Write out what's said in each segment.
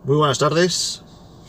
Muy buenas tardes.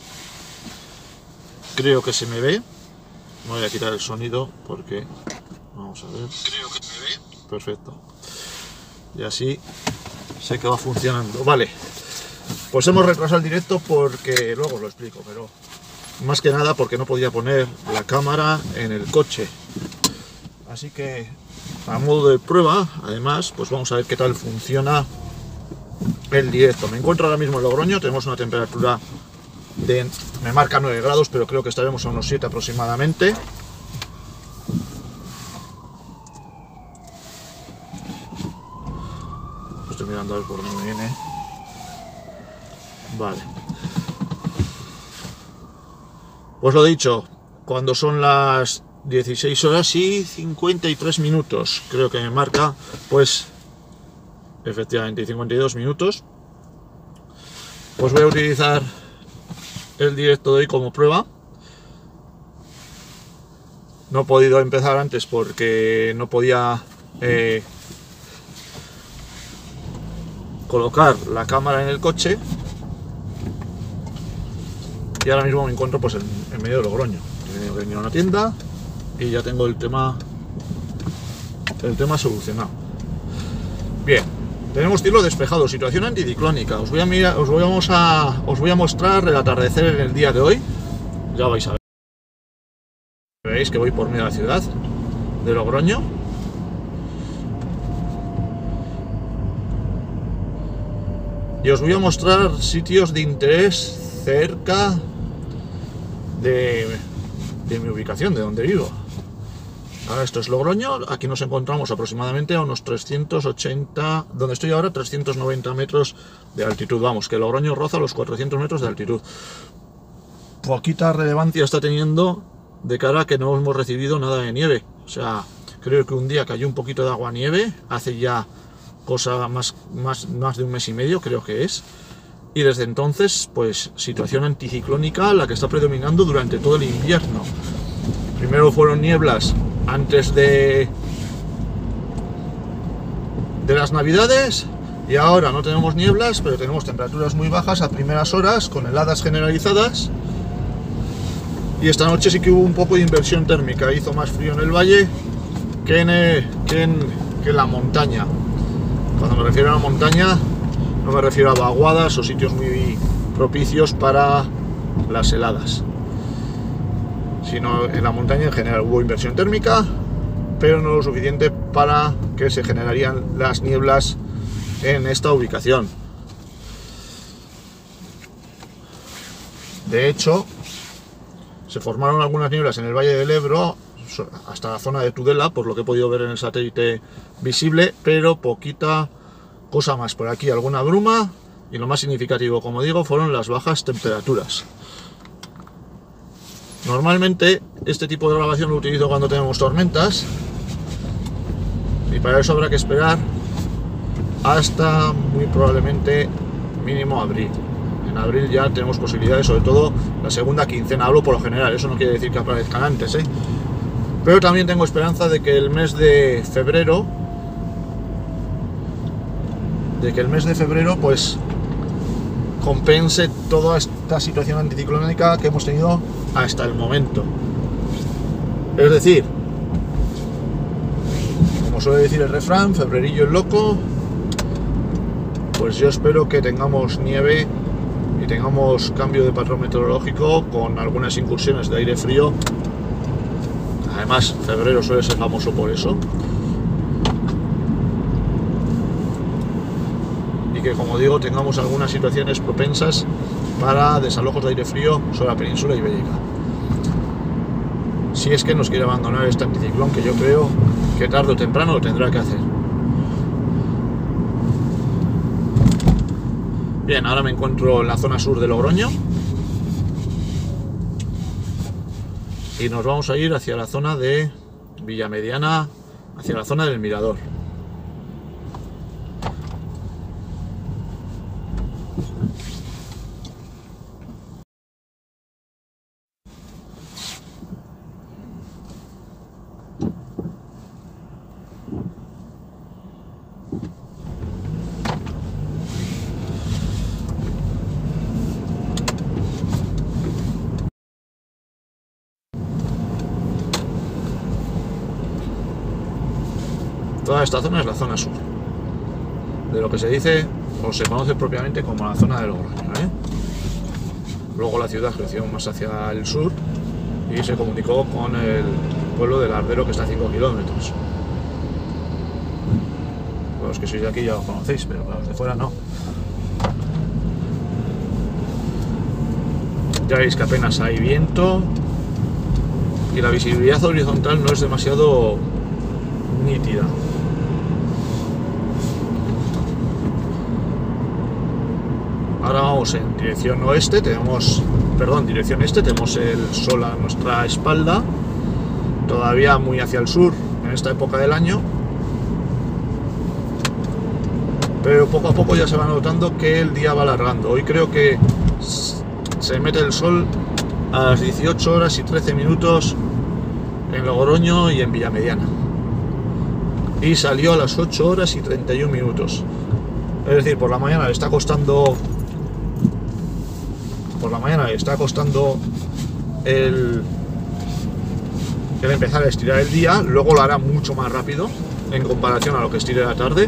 Creo que se me ve. Me voy a quitar el sonido porque... Vamos a ver. Creo que se me ve. Perfecto. Y así sé que va funcionando. Vale. Pues hemos retrasado el directo porque... Luego os lo explico, pero... Más que nada porque no podía poner la cámara en el coche. Así que... A modo de prueba, además, pues vamos a ver qué tal funciona el directo. Me encuentro ahora mismo en Logroño, tenemos una temperatura de... me marca 9 grados, pero creo que estaremos a unos 7 aproximadamente. Estoy mirando a ver por dónde viene. Vale. Pues lo dicho, cuando son las 16 horas y 53 minutos, creo que me marca, pues efectivamente 52 minutos, pues voy a utilizar el directo de hoy como prueba. No he podido empezar antes porque no podía colocar la cámara en el coche, y ahora mismo me encuentro pues en medio de Logroño. He venido a una tienda y ya tengo el tema solucionado. Bien, tenemos cielo despejado, situación anticiclónica. Os voy a mostrar el atardecer en el día de hoy. Ya vais a ver. Veis que voy por medio de la ciudad de Logroño. Y os voy a mostrar sitios de interés cerca de mi ubicación, de donde vivo. Ahora esto es Logroño, aquí nos encontramos aproximadamente a unos 380, donde estoy ahora, 390 metros de altitud. Vamos, que Logroño roza los 400 metros de altitud. Poquita relevancia está teniendo de cara a que no hemos recibido nada de nieve. O sea, creo que un día cayó un poquito de agua nieve, hace ya cosa más de un mes y medio, creo que es. Y desde entonces, pues, situación anticiclónica la que está predominando durante todo el invierno. Primero fueron nieblas antes de las navidades, y ahora no tenemos nieblas, pero tenemos temperaturas muy bajas a primeras horas, con heladas generalizadas. Y esta noche sí que hubo un poco de inversión térmica, hizo más frío en el valle que en la montaña. Cuando me refiero a la montaña, no me refiero a vaguadas o sitios muy propicios para las heladas, sino en la montaña en general hubo inversión térmica, pero no lo suficiente para que se generarían las nieblas en esta ubicación. De hecho, se formaron algunas nieblas en el Valle del Ebro hasta la zona de Tudela, por lo que he podido ver en el satélite visible, pero poquita cosa más. Por aquí alguna bruma, y lo más significativo, como digo, fueron las bajas temperaturas. Normalmente este tipo de grabación lo utilizo cuando tenemos tormentas, y para eso habrá que esperar hasta muy probablemente mínimo abril. En abril ya tenemos posibilidades, sobre todo la segunda quincena, hablo por lo general, eso no quiere decir que aparezcan antes, pero también tengo esperanza de que el mes de febrero pues compense toda esta situación anticiclónica que hemos tenido hasta el momento. Es decir, como suele decir el refrán, febrerillo el loco. Pues yo espero que tengamos nieve y tengamos cambio de patrón meteorológico con algunas incursiones de aire frío. Además, febrero suele ser famoso por eso. Y que, como digo, tengamos algunas situaciones propensas para desalojos de aire frío sobre la península ibérica. Si es que nos quiere abandonar este anticiclón, que yo creo que tarde o temprano lo tendrá que hacer. Bien, ahora me encuentro en la zona sur de Logroño y nos vamos a ir hacia la zona de Villamediana, hacia la zona del Mirador. Toda esta zona es la zona sur, de lo que se dice o se conoce propiamente como la zona de Logroño, ¿eh? Luego la ciudad creció más hacia el sur y se comunicó con el pueblo de Lardero, que está a 5 kilómetros. Los que sois de aquí ya lo conocéis, pero para los de fuera no. Ya veis que apenas hay viento y la visibilidad horizontal no es demasiado nítida. Ahora vamos en dirección oeste, dirección este, tenemos el sol a nuestra espalda, todavía muy hacia el sur en esta época del año, pero poco a poco ya se va notando que el día va alargando. Hoy creo que se mete el sol a las 18 horas y 13 minutos en Logroño y en Villamediana, y salió a las 8 horas y 31 minutos. Es decir, por la mañana le está costando el empezar a estirar el día, luego lo hará mucho más rápido en comparación a lo que estire la tarde.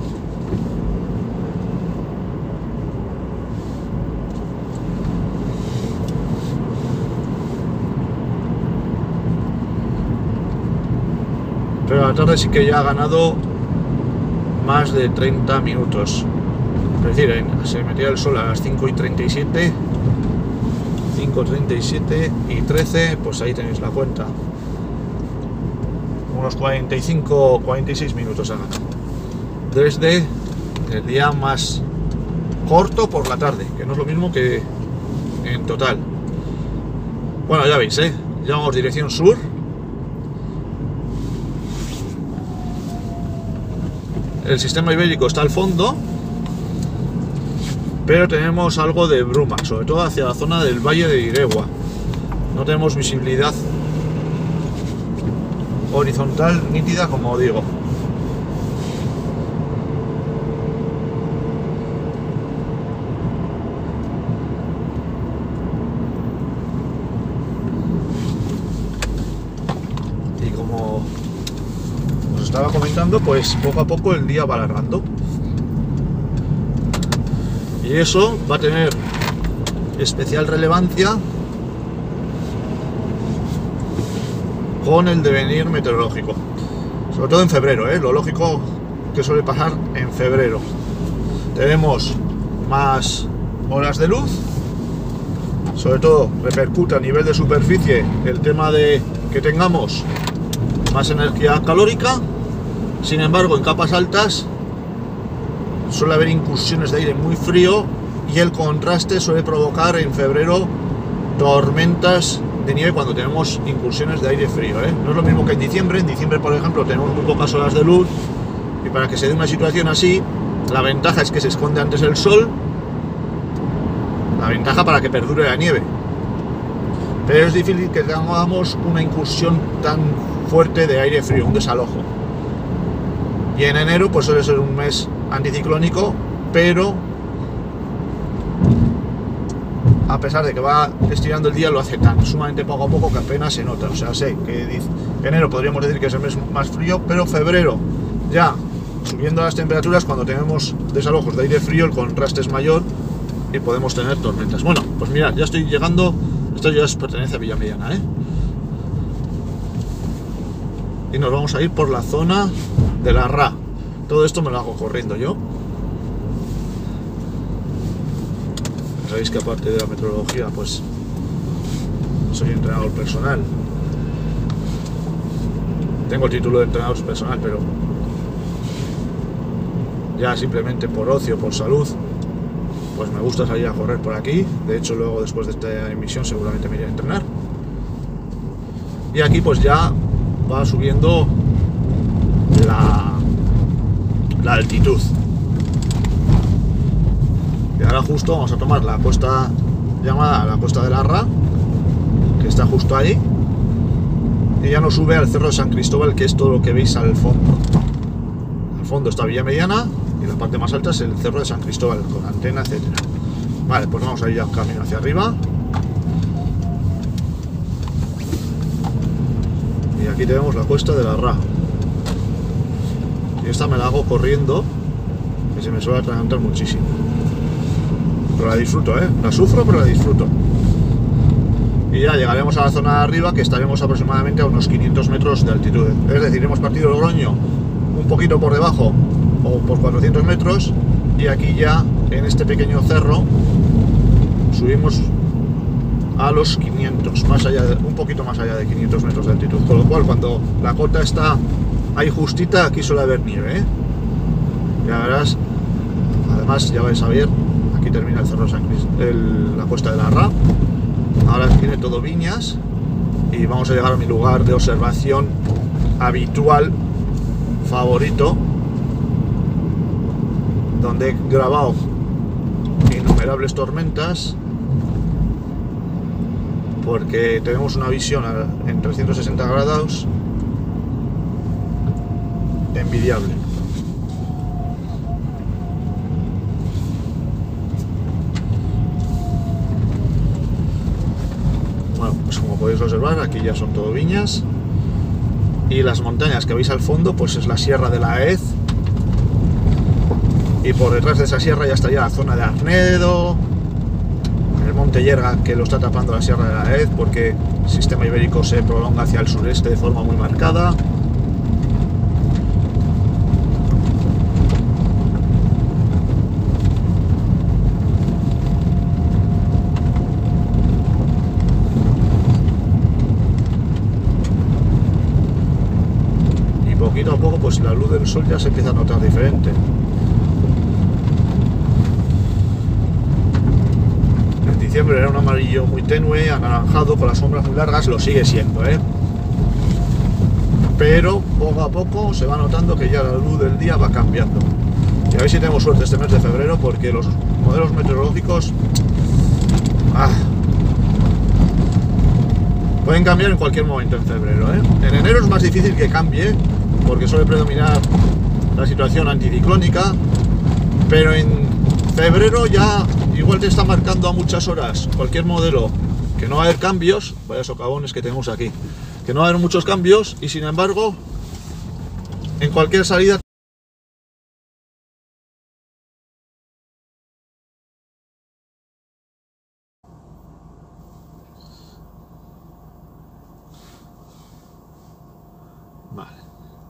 Pero la tarde sí que ya ha ganado más de 30 minutos. Es decir, se metía el sol a las 5:37, 5:37 y 13, pues ahí tenéis la cuenta. Unos 46 minutos ha ganado. Desde el día más corto por la tarde, que no es lo mismo que en total. Bueno, ya veis, ya vamos dirección sur. El sistema ibérico está al fondo, pero tenemos algo de bruma, sobre todo hacia la zona del Valle de Iregua. No tenemos visibilidad horizontal nítida, como digo. Y como os estaba comentando, pues poco a poco el día va alargando. Y eso va a tener especial relevancia con el devenir meteorológico, sobre todo en febrero, lo lógico que suele pasar en febrero. Tenemos más horas de luz, sobre todo repercute a nivel de superficie el tema de que tengamos más energía calórica. Sin embargo, en capas altas suele haber incursiones de aire muy frío y el contraste suele provocar en febrero tormentas de nieve cuando tenemos incursiones de aire frío, No es lo mismo que en diciembre. En diciembre, por ejemplo, tenemos muy pocas horas de luz y para que se dé una situación así, la ventaja es que se esconde antes el sol, la ventaja para que perdure la nieve. Pero es difícil que tengamos una incursión tan fuerte de aire frío, un desalojo. Y en enero pues suele ser un mes anticiclónico, pero a pesar de que va estirando el día, lo hace tan sumamente poco a poco que apenas se nota. O sea, sé que enero podríamos decir que es el mes más frío, pero febrero, ya subiendo las temperaturas, cuando tenemos desalojos de aire frío, el contraste es mayor y podemos tener tormentas. Bueno, pues mirad, ya estoy llegando. Esto ya pertenece a Villamediana, y nos vamos a ir por la zona de la RA. Todo esto me lo hago corriendo yo. Sabéis que aparte de la meteorología, pues soy entrenador personal. Tengo el título de entrenador personal, pero ya simplemente por ocio, por salud, pues me gusta salir a correr por aquí. De hecho, luego después de esta emisión seguramente me iré a entrenar. Y aquí pues ya va subiendo la altitud. Y ahora justo vamos a tomar la costa llamada la Costa de la Ra, que está justo ahí, y ya nos sube al Cerro de San Cristóbal, que es todo lo que veis al fondo. Al fondo está Villamediana y la parte más alta es el Cerro de San Cristóbal, con antena, etcétera. Vale, pues vamos a ir ya camino hacia arriba. Y aquí tenemos la Cuesta de la Ra. Y esta me la hago corriendo, que se me suele atragantar muchísimo. Pero la disfruto, la sufro, pero la disfruto. Y ya llegaremos a la zona de arriba, que estaremos aproximadamente a unos 500 metros de altitud. Es decir, hemos partido Logroño un poquito por debajo, o por 400 metros, y aquí ya, en este pequeño cerro, subimos a los 500, un poquito más allá de 500 metros de altitud. Con lo cual, cuando la cota está ahí justita, aquí suele haber nieve, Ya verás. Además, ya vais a ver, aquí termina el cerro San Cristóbal, la Cuesta de la Ra. Ahora tiene todo viñas y vamos a llegar a mi lugar de observación habitual, favorito, donde he grabado innumerables tormentas, porque tenemos una visión en 360 grados envidiable. Bueno, pues como podéis observar, aquí ya son todo viñas, y las montañas que veis al fondo pues es la Sierra de la Hez, y por detrás de esa sierra ya estaría la zona de Arnedo, el monte Yerga, que lo está tapando la Sierra de la Hez, porque el sistema ibérico se prolonga hacia el sureste de forma muy marcada. Y poquito a poco pues la luz del sol ya se empieza a notar diferente. Diciembre era un amarillo muy tenue, anaranjado, con las sombras muy largas, lo sigue siendo, pero poco a poco se va notando que ya la luz del día va cambiando. Y a ver si tenemos suerte este mes de febrero, porque los modelos meteorológicos pueden cambiar en cualquier momento en febrero, En enero es más difícil que cambie, porque suele predominar la situación anticiclónica, pero en febrero ya igual te está marcando a muchas horas cualquier modelo que no va a haber cambios. Vaya socavones que tenemos aquí, que no va a haber muchos cambios, y sin embargo en cualquier salida vale.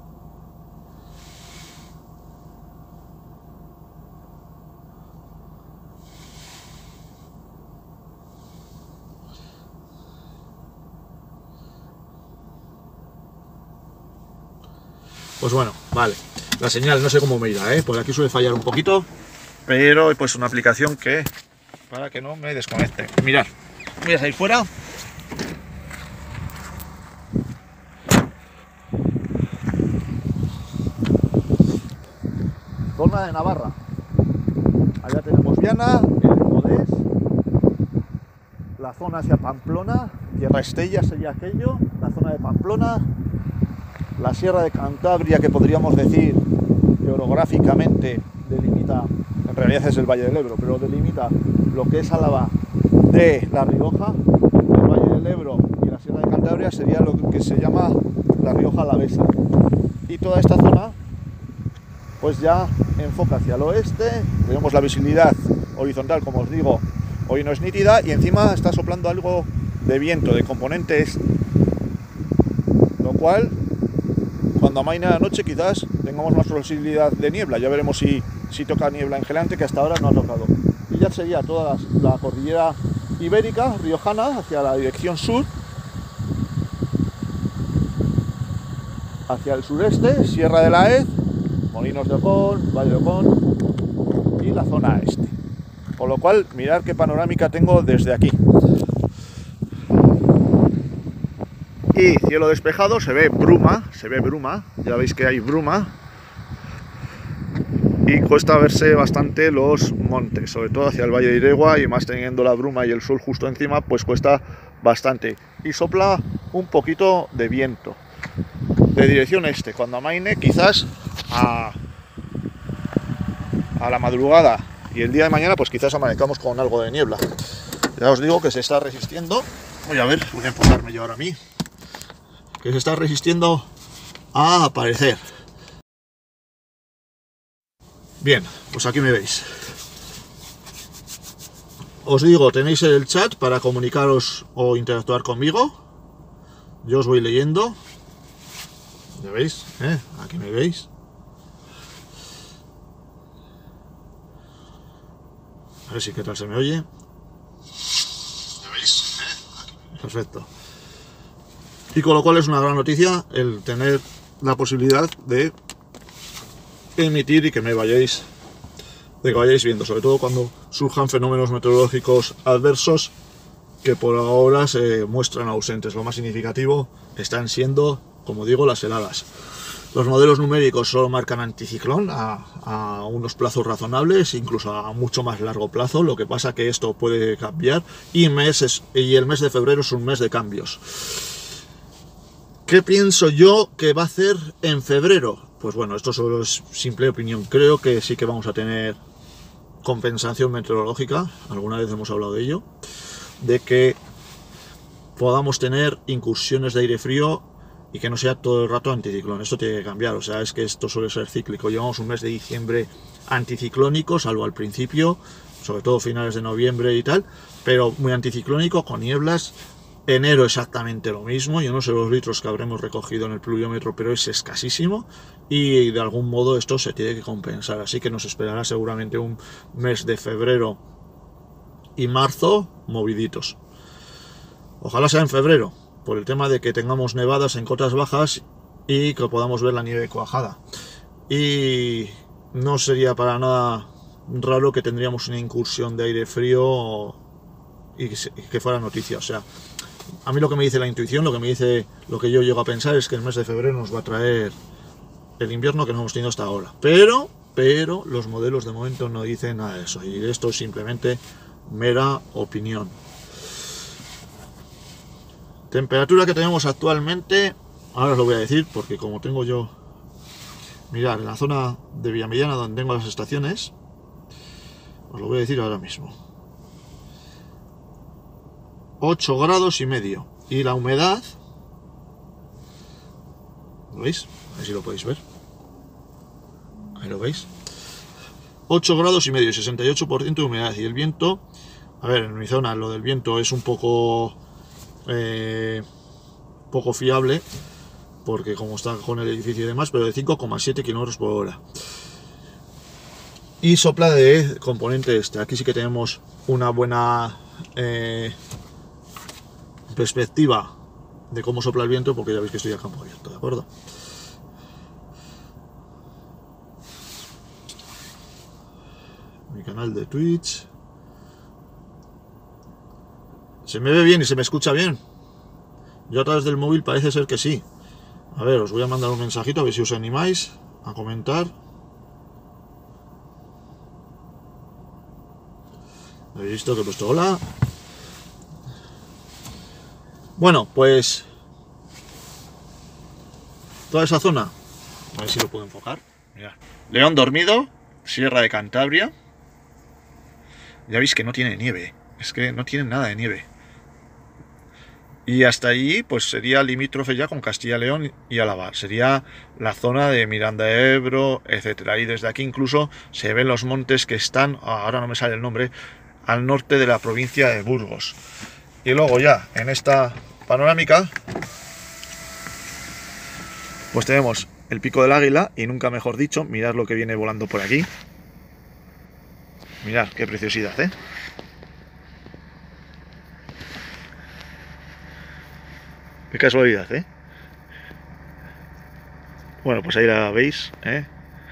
Pues bueno, vale. La señal no sé cómo me irá, Por aquí suele fallar un poquito, pero he puesto una aplicación que para que no me desconecte. Mirad, voy a salir fuera. Zona de Navarra. Allá tenemos Viana, el Rodés, la zona hacia Pamplona, Tierra Estella sería aquello, la zona de Pamplona, la Sierra de Cantabria, que podríamos decir que orográficamente delimita, en realidad es el Valle del Ebro, pero delimita lo que es Álava de La Rioja. El Valle del Ebro y la Sierra de Cantabria sería lo que se llama La Rioja Alavesa. Y toda esta zona pues ya enfoca hacia el oeste. Tenemos la visibilidad horizontal, como os digo, hoy no es nítida, y encima está soplando algo de viento de componente este, lo cual cuando amaine la noche quizás tengamos más posibilidad de niebla. Ya veremos si toca niebla en Gelante, que hasta ahora no ha tocado. Y ya sería toda la cordillera ibérica, riojana, hacia la dirección sur, hacia el sureste, Sierra de la Hez, Molinos de Ocón, Valle de Ocón y la zona este. Con lo cual, mirad qué panorámica tengo desde aquí. Y cielo despejado, se ve bruma, ya veis que hay bruma, y cuesta verse bastante los montes, sobre todo hacia el Valle de Iregua, y más teniendo la bruma y el sol justo encima, pues cuesta bastante. Y sopla un poquito de viento, de dirección este. Cuando amaine, quizás a la madrugada y el día de mañana, pues quizás amanezcamos con algo de niebla. Ya os digo que se está resistiendo, voy a enfocarme yo ahora a mí, que se está resistiendo a aparecer. Bien, pues aquí me veis. Os digo, tenéis el chat para comunicaros o interactuar conmigo. Yo os voy leyendo. ¿Ya veis? Aquí me veis. A ver si qué tal se me oye. ¿Ya veis? Perfecto. Y con lo cual es una gran noticia el tener la posibilidad de emitir y que me vayáis, de que vayáis viendo, sobre todo cuando surjan fenómenos meteorológicos adversos que por ahora se muestran ausentes. Lo más significativo están siendo, como digo, las heladas. Los modelos numéricos solo marcan anticiclón a unos plazos razonables, incluso a mucho más largo plazo. Lo que pasa que esto puede cambiar y el mes de febrero es un mes de cambios. ¿Qué pienso yo que va a hacer en febrero? Pues bueno, esto solo es simple opinión. Creo que sí que vamos a tener compensación meteorológica, alguna vez hemos hablado de ello, de que podamos tener incursiones de aire frío y que no sea todo el rato anticiclón. Esto tiene que cambiar, o sea, es que esto suele ser cíclico. Llevamos un mes de diciembre anticiclónico, salvo al principio, sobre todo finales de noviembre y tal, pero muy anticiclónico, con nieblas. Enero exactamente lo mismo, yo no sé los litros que habremos recogido en el pluviómetro, pero es escasísimo y de algún modo esto se tiene que compensar, así que nos esperará seguramente un mes de febrero y marzo moviditos. Ojalá sea en febrero, por el tema de que tengamos nevadas en cotas bajas y que podamos ver la nieve cuajada. Y no sería para nada raro que tendríamos una incursión de aire frío y que fuera noticia, o sea, a mí lo que me dice la intuición, lo que yo llego a pensar es que el mes de febrero nos va a traer el invierno que no hemos tenido hasta ahora. Pero los modelos de momento no dicen nada de eso. Y esto es simplemente mera opinión. Temperatura que tenemos actualmente, ahora os lo voy a decir porque como tengo yo... Mirad, en la zona de Villamillana donde tengo las estaciones, os lo voy a decir ahora mismo. 8 grados y medio. Y la humedad, ¿lo veis? A ver si lo podéis ver. Ahí lo veis. 8 grados y medio y 68% de humedad. Y el viento, a ver, en mi zona lo del viento es un poco fiable, porque como está con el edificio y demás, pero de 5,7 km por hora. Y sopla de componente este. Aquí sí que tenemos una buena... perspectiva de cómo sopla el viento, porque ya veis que estoy a campo abierto, ¿de acuerdo? Mi canal de Twitch. ¿Se me ve bien y se me escucha bien? Yo a través del móvil parece ser que sí. A ver, os voy a mandar un mensajito a ver si os animáis a comentar. ¿Habéis visto que he puesto hola? Bueno, pues toda esa zona, a ver si lo puedo enfocar. Mirad. León dormido, Sierra de Cantabria. Ya veis que no tiene nieve, es que no tiene nada de nieve. Y hasta allí, pues sería limítrofe ya con Castilla y León y Álava. Sería la zona de Miranda de Ebro, etcétera. Y desde aquí incluso se ven los montes que están, ahora no me sale el nombre, al norte de la provincia de Burgos. Y luego ya, en esta panorámica, pues tenemos el Pico del Águila, y nunca mejor dicho, mirad lo que viene volando por aquí. Mirad qué preciosidad, ¿eh? Qué casualidad, ¿eh? Bueno, pues ahí la veis, ¿eh?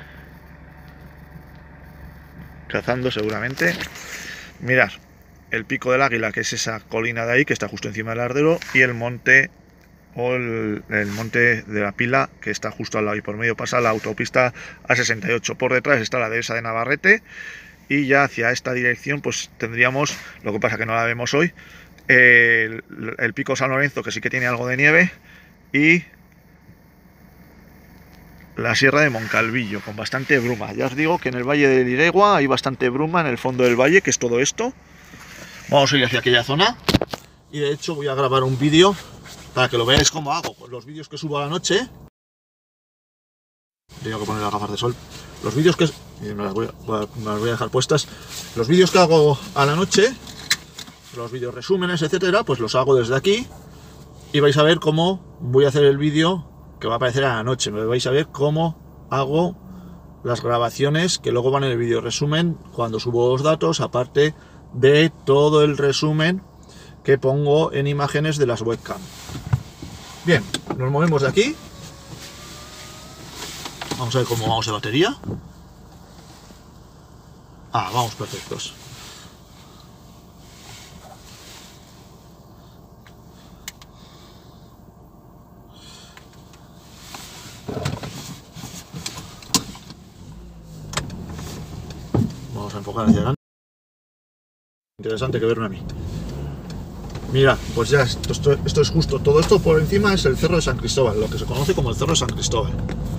Cazando seguramente. Mirad. El Pico del Águila, que es esa colina de ahí, que está justo encima del Ardero, y el monte, o el monte de la Pila, que está justo al lado, y por medio pasa la autopista A68. Por detrás está la dehesa de Navarrete, y ya hacia esta dirección pues tendríamos, lo que pasa que no la vemos hoy, el Pico San Lorenzo, que sí que tiene algo de nieve, y la Sierra de Moncalvillo, con bastante bruma. Ya os digo que en el Valle del Iregua hay bastante bruma, en el fondo del valle, que es todo esto. Vamos a ir hacia aquella zona y de hecho voy a grabar un vídeo para que lo veáis cómo hago con los vídeos que subo a la noche. tengo que poner las gafas de sol. Los vídeos que... y me las voy a dejar puestas. Los vídeos que hago a la noche, los vídeos resúmenes, etcétera, pues los hago desde aquí. Y vais a ver cómo voy a hacer el vídeo que va a aparecer a la noche. Me vais a ver cómo hago las grabaciones que luego van en el vídeo resumen cuando subo los datos, aparte de todo el resumen que pongo en imágenes de las webcam. Bien, nos movemos de aquí. Vamos a ver cómo vamos de batería. Vamos perfectos. Vamos a enfocar hacia adelante. Interesante que verme a mí. Mira, pues ya esto es justo. Todo esto por encima es el Cerro de San Cristóbal, lo que se conoce como el Cerro de San Cristóbal.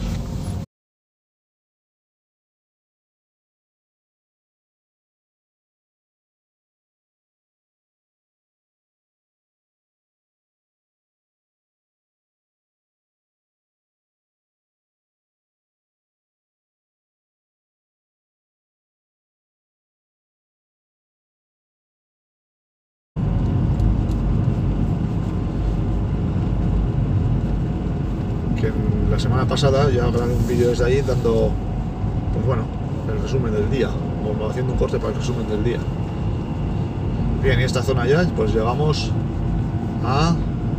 Que la semana pasada ya grabé un vídeo desde ahí dando, pues bueno, el resumen del día, o haciendo un corte para el resumen del día. Bien, y esta zona ya, pues llegamos a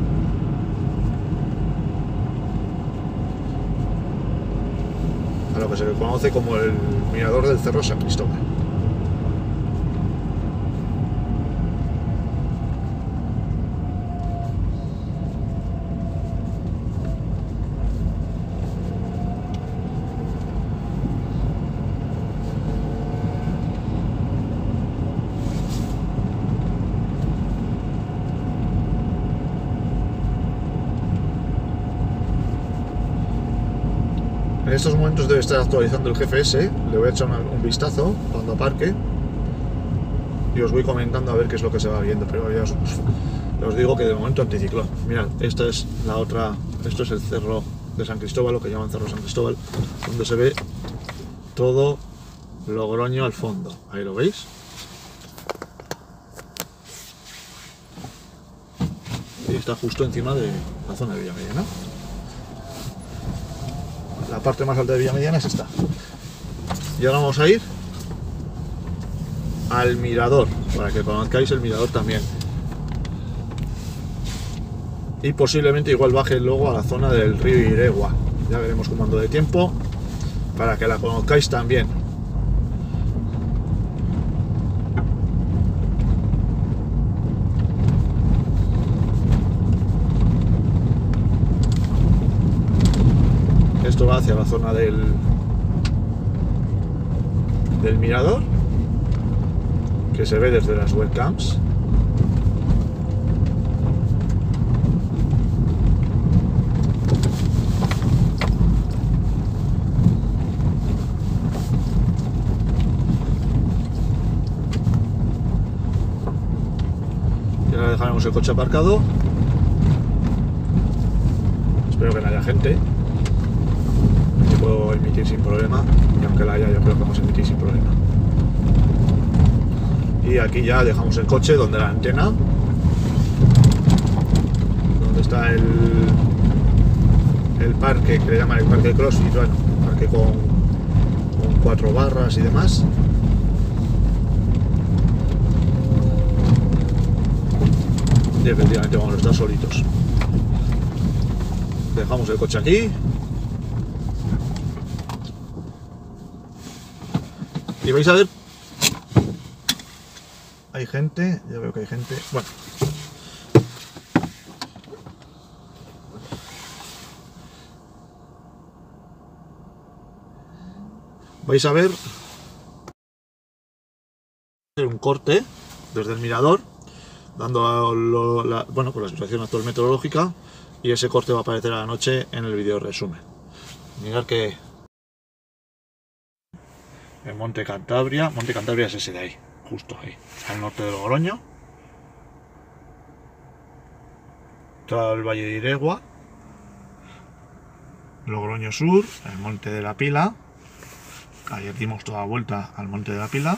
lo que se conoce como el mirador del Cerro San Cristóbal. En estos momentos debe estar actualizando el GPS, le voy a echar un vistazo cuando aparque y os voy comentando a ver qué es lo que se va viendo, pero ya os digo que de momento anticiclón. Mirad, esta es la otra, esto es el Cerro de San Cristóbal, lo que llaman Cerro San Cristóbal, donde se ve todo Logroño al fondo. Ahí lo veis. Y está justo encima de la zona de Villamediana. La parte más alta de Villamediana es esta. Y ahora vamos a ir al mirador, para que conozcáis el mirador también. Y posiblemente igual baje luego a la zona del río Iregua. Ya veremos cómo ando de tiempo, para que la conozcáis también. Esto va hacia la zona del mirador, que se ve desde las webcams. Y ahora dejaremos el coche aparcado. Espero que no haya gente. Puedo emitir sin problema, y aunque la haya, yo creo que vamos a emitir sin problema. Y aquí ya dejamos el coche donde la antena, donde está el parque que le llaman el parque de CrossFit, bueno, parque con 4 barras y demás. Y efectivamente vamos a estar solitos. Dejamos el coche aquí. Y vais a ver, hay gente, ya veo que hay gente, bueno. Vais a ver un corte desde el mirador, dando bueno, pues la situación actual meteorológica, y ese corte va a aparecer a la noche en el vídeo resumen. Mirad que en Monte Cantabria es ese de ahí, justo ahí, al norte de Logroño. Está el Valle de Iregua. Logroño Sur, el Monte de la Pila. Ayer dimos toda la vuelta al Monte de la Pila.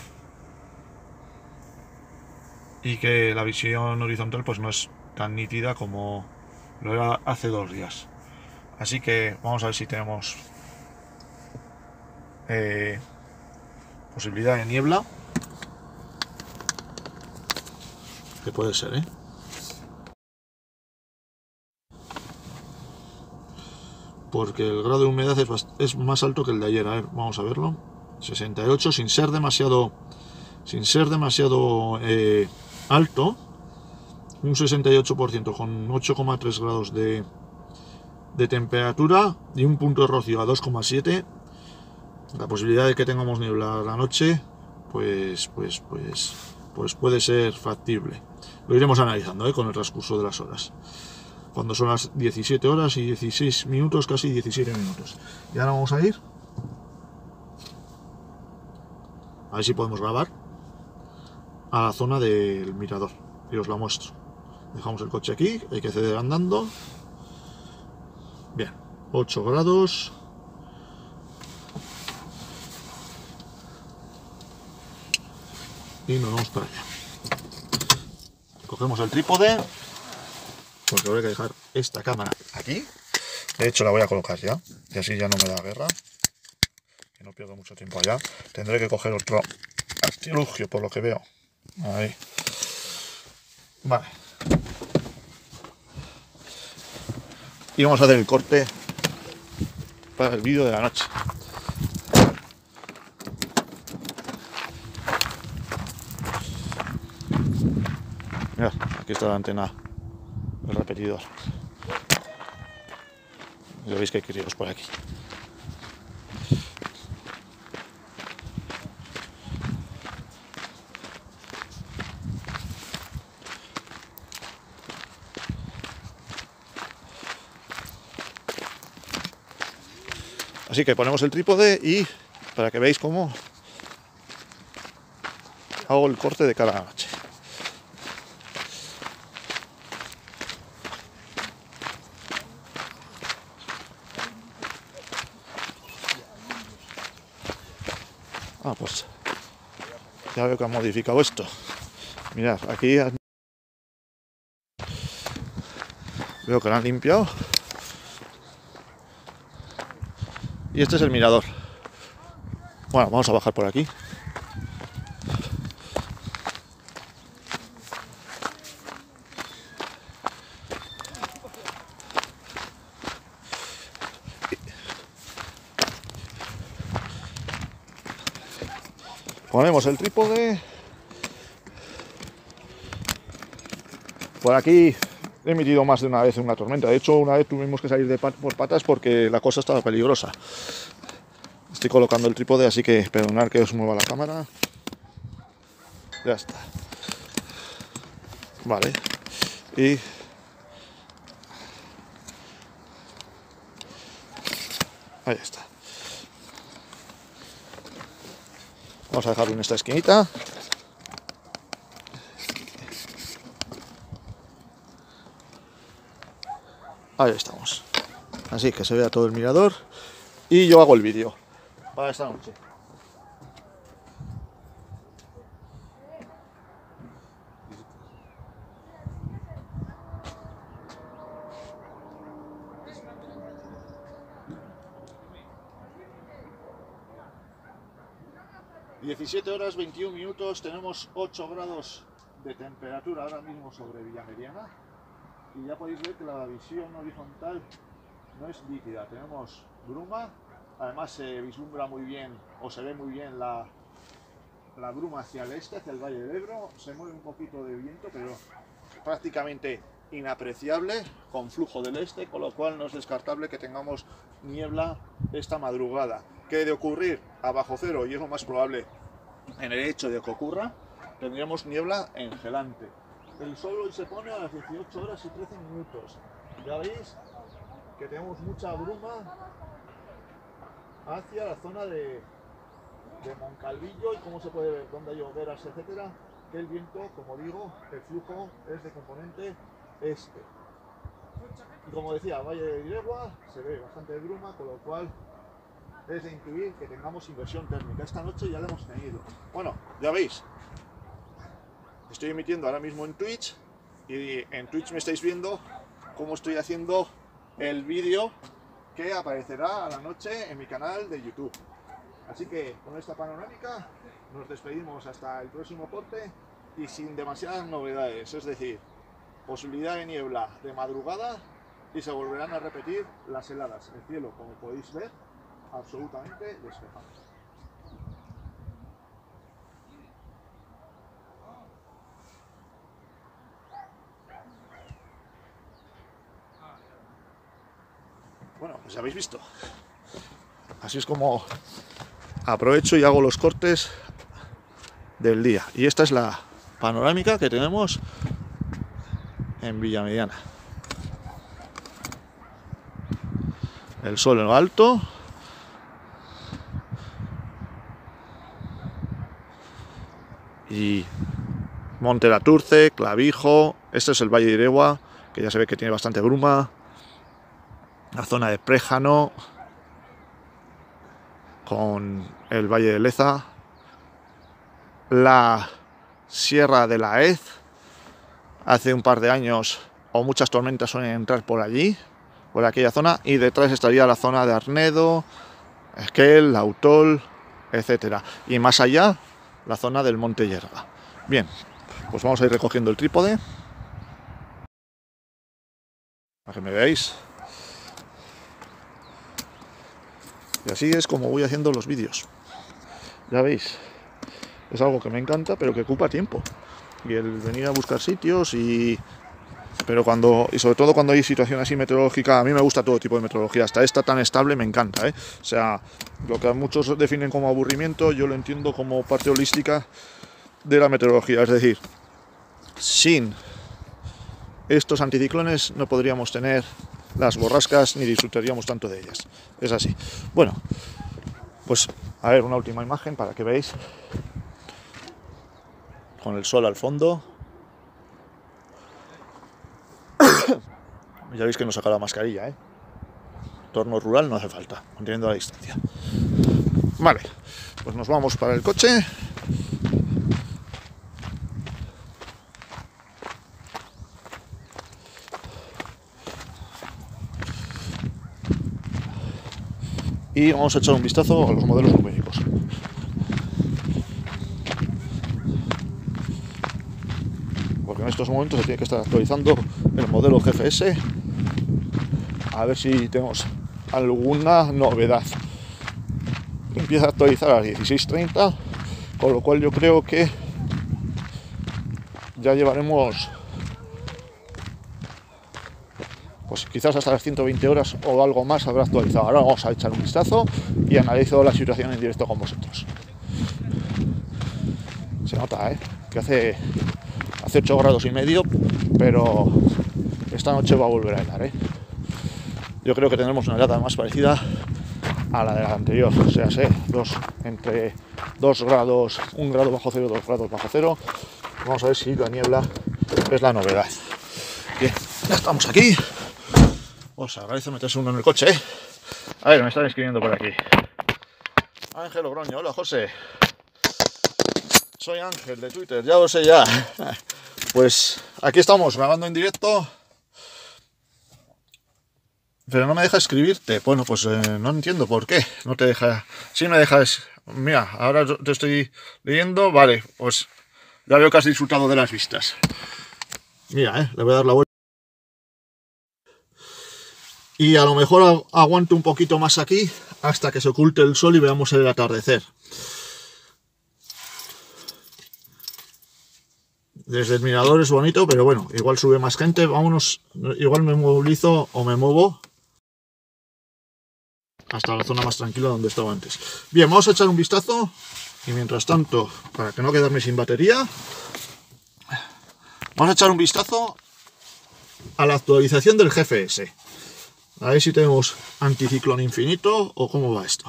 Y que la visión horizontal pues no es tan nítida como lo era hace 2 días. Así que vamos a ver si tenemos posibilidad de niebla. Que puede ser, porque el grado de humedad es más alto que el de ayer. A ver, vamos a verlo. 68, sin ser demasiado alto, un 68% con 8,3 grados de temperatura y un punto de rocío a 2,7. La posibilidad de que tengamos niebla a la noche pues puede ser factible. Lo iremos analizando con el transcurso de las horas, cuando son las 17 horas y 16 minutos, casi 17 minutos. Y ahora vamos a ir a ver si podemos grabar a la zona del mirador y os la muestro. Dejamos el coche aquí, hay que ceder andando. Bien, 8 grados. Y nos vamos para allá. Cogemos el trípode, porque voy a dejar esta cámara aquí. De hecho la voy a colocar ya, y así ya no me da guerra, que no pierdo mucho tiempo allá. Tendré que coger otro artilugio por lo que veo. Ahí. Vale. Y vamos a hacer el corte para el vídeo de la noche. Mirad, aquí está la antena, el repetidor. Ya veis que hay que iros por aquí. Así que ponemos el trípode y para que veáis cómo hago el corte de cara a la noche. Pues ya veo que han modificado esto. Mirad, aquí veo que lo han limpiado. Y este es el mirador. Bueno, vamos a bajar por aquí. Ponemos el trípode. Por aquí he emitido más de una vez una tormenta. De hecho, una vez tuvimos que salir por patas porque la cosa estaba peligrosa. Estoy colocando el trípode, así que perdonad que os mueva la cámara. Ya está. Vale. Y ahí está. Vamos a dejarlo en esta esquinita. Ahí estamos. Así que se vea todo el mirador. Y yo hago el vídeo para esta noche. Y 17 horas 21 minutos, tenemos 8 grados de temperatura ahora mismo sobre Villamediana. Y ya podéis ver que la visión horizontal no es nítida, tenemos bruma, además se vislumbra muy bien, o se ve muy bien la bruma hacia el este, hacia el Valle del Ebro. Se mueve un poquito de viento, pero prácticamente inapreciable, con flujo del este, con lo cual no es descartable que tengamos niebla esta madrugada. ¿Qué de ocurrir? A bajo cero, y es lo más probable en el hecho de que ocurra, tendríamos niebla engelante. El sol hoy se pone a las 18 horas y 13 minutos. Ya veis que tenemos mucha bruma hacia la zona de Moncalvillo, y como se puede ver donde hay hogueras, etcétera, que el viento, como digo, el flujo es de componente este. Y como decía, Valle de Iregua se ve bastante bruma, con lo cual es de intuir que tengamos inversión térmica. Esta noche ya la hemos tenido. Bueno, ya veis, estoy emitiendo ahora mismo en Twitch y en Twitch me estáis viendo cómo estoy haciendo el vídeo que aparecerá a la noche en mi canal de YouTube. Así que con esta panorámica nos despedimos hasta el próximo corte y sin demasiadas novedades, es decir, posibilidad de niebla de madrugada y se volverán a repetir las heladas. El cielo, como podéis ver, absolutamente despejado. Bueno, pues ya habéis visto. Así es como aprovecho y hago los cortes del día. Y esta es la panorámica que tenemos en Villamediana. El sol en lo alto. Y Monte La Turce, Clavijo. Este es el Valle de Iregua, que ya se ve que tiene bastante bruma. La zona de Préjano, con el Valle de Leza, la Sierra de la Hez. Hace un par de años o muchas tormentas suelen entrar por allí, por aquella zona, y detrás estaría la zona de Arnedo, Esquel, Lautol, etcétera. Y más allá, la zona del Monte Yerga. Bien, pues vamos a ir recogiendo el trípode para que me veáis. Y así es como voy haciendo los vídeos. Ya veis, es algo que me encanta, pero que ocupa tiempo. Y el venir a buscar sitios pero sobre todo cuando hay situación así meteorológica, a mí me gusta todo tipo de meteorología, hasta esta tan estable me encanta, ¿eh? O sea, lo que muchos definen como aburrimiento, yo lo entiendo como parte holística de la meteorología, es decir, sin estos anticiclones no podríamos tener las borrascas ni disfrutaríamos tanto de ellas, es así. Bueno, pues a ver, una última imagen para que veáis, con el sol al fondo. Ya veis que no saca la mascarilla, ¿eh? Entorno rural no hace falta, manteniendo la distancia. Vale, pues nos vamos para el coche. Y vamos a echar un vistazo a los modelos numéricos. Porque en estos momentos se tiene que estar actualizando el modelo GFS. A ver si tenemos alguna novedad. Empieza a actualizar a las 16:30, con lo cual yo creo que ya llevaremos pues quizás hasta las 120 horas o algo más habrá actualizado. Ahora vamos a echar un vistazo y analizo la situación en directo con vosotros. Se nota, que hace 8 grados y medio, pero esta noche va a volver a helar, Yo creo que tendremos una helada más parecida a la de la anterior, o sea, entre 2 grados, 1 grado bajo cero, 2 grados bajo cero. Vamos a ver si la niebla es la novedad. Bien, ya estamos aquí. Os agradezco meterse uno en el coche, A ver, me están escribiendo por aquí. Ángel Logroño, hola José. Soy Ángel de Twitter, ya lo sé ya. Pues aquí estamos grabando en directo. Pero no me deja escribirte. Bueno, pues no entiendo por qué. No te deja. Sí me dejas. Mira, ahora te estoy leyendo. Vale, pues ya veo que has disfrutado de las vistas. Mira, le voy a dar la vuelta. Y a lo mejor aguanto un poquito más aquí hasta que se oculte el sol y veamos el atardecer. Desde el mirador es bonito, pero bueno, igual sube más gente. Vámonos, igual me movilizo o me muevo hasta la zona más tranquila donde estaba antes. Bien, vamos a echar un vistazo y mientras tanto, para que no quedarme sin batería, vamos a echar un vistazo a la actualización del GFS. A ver si tenemos anticiclón infinito o cómo va esto.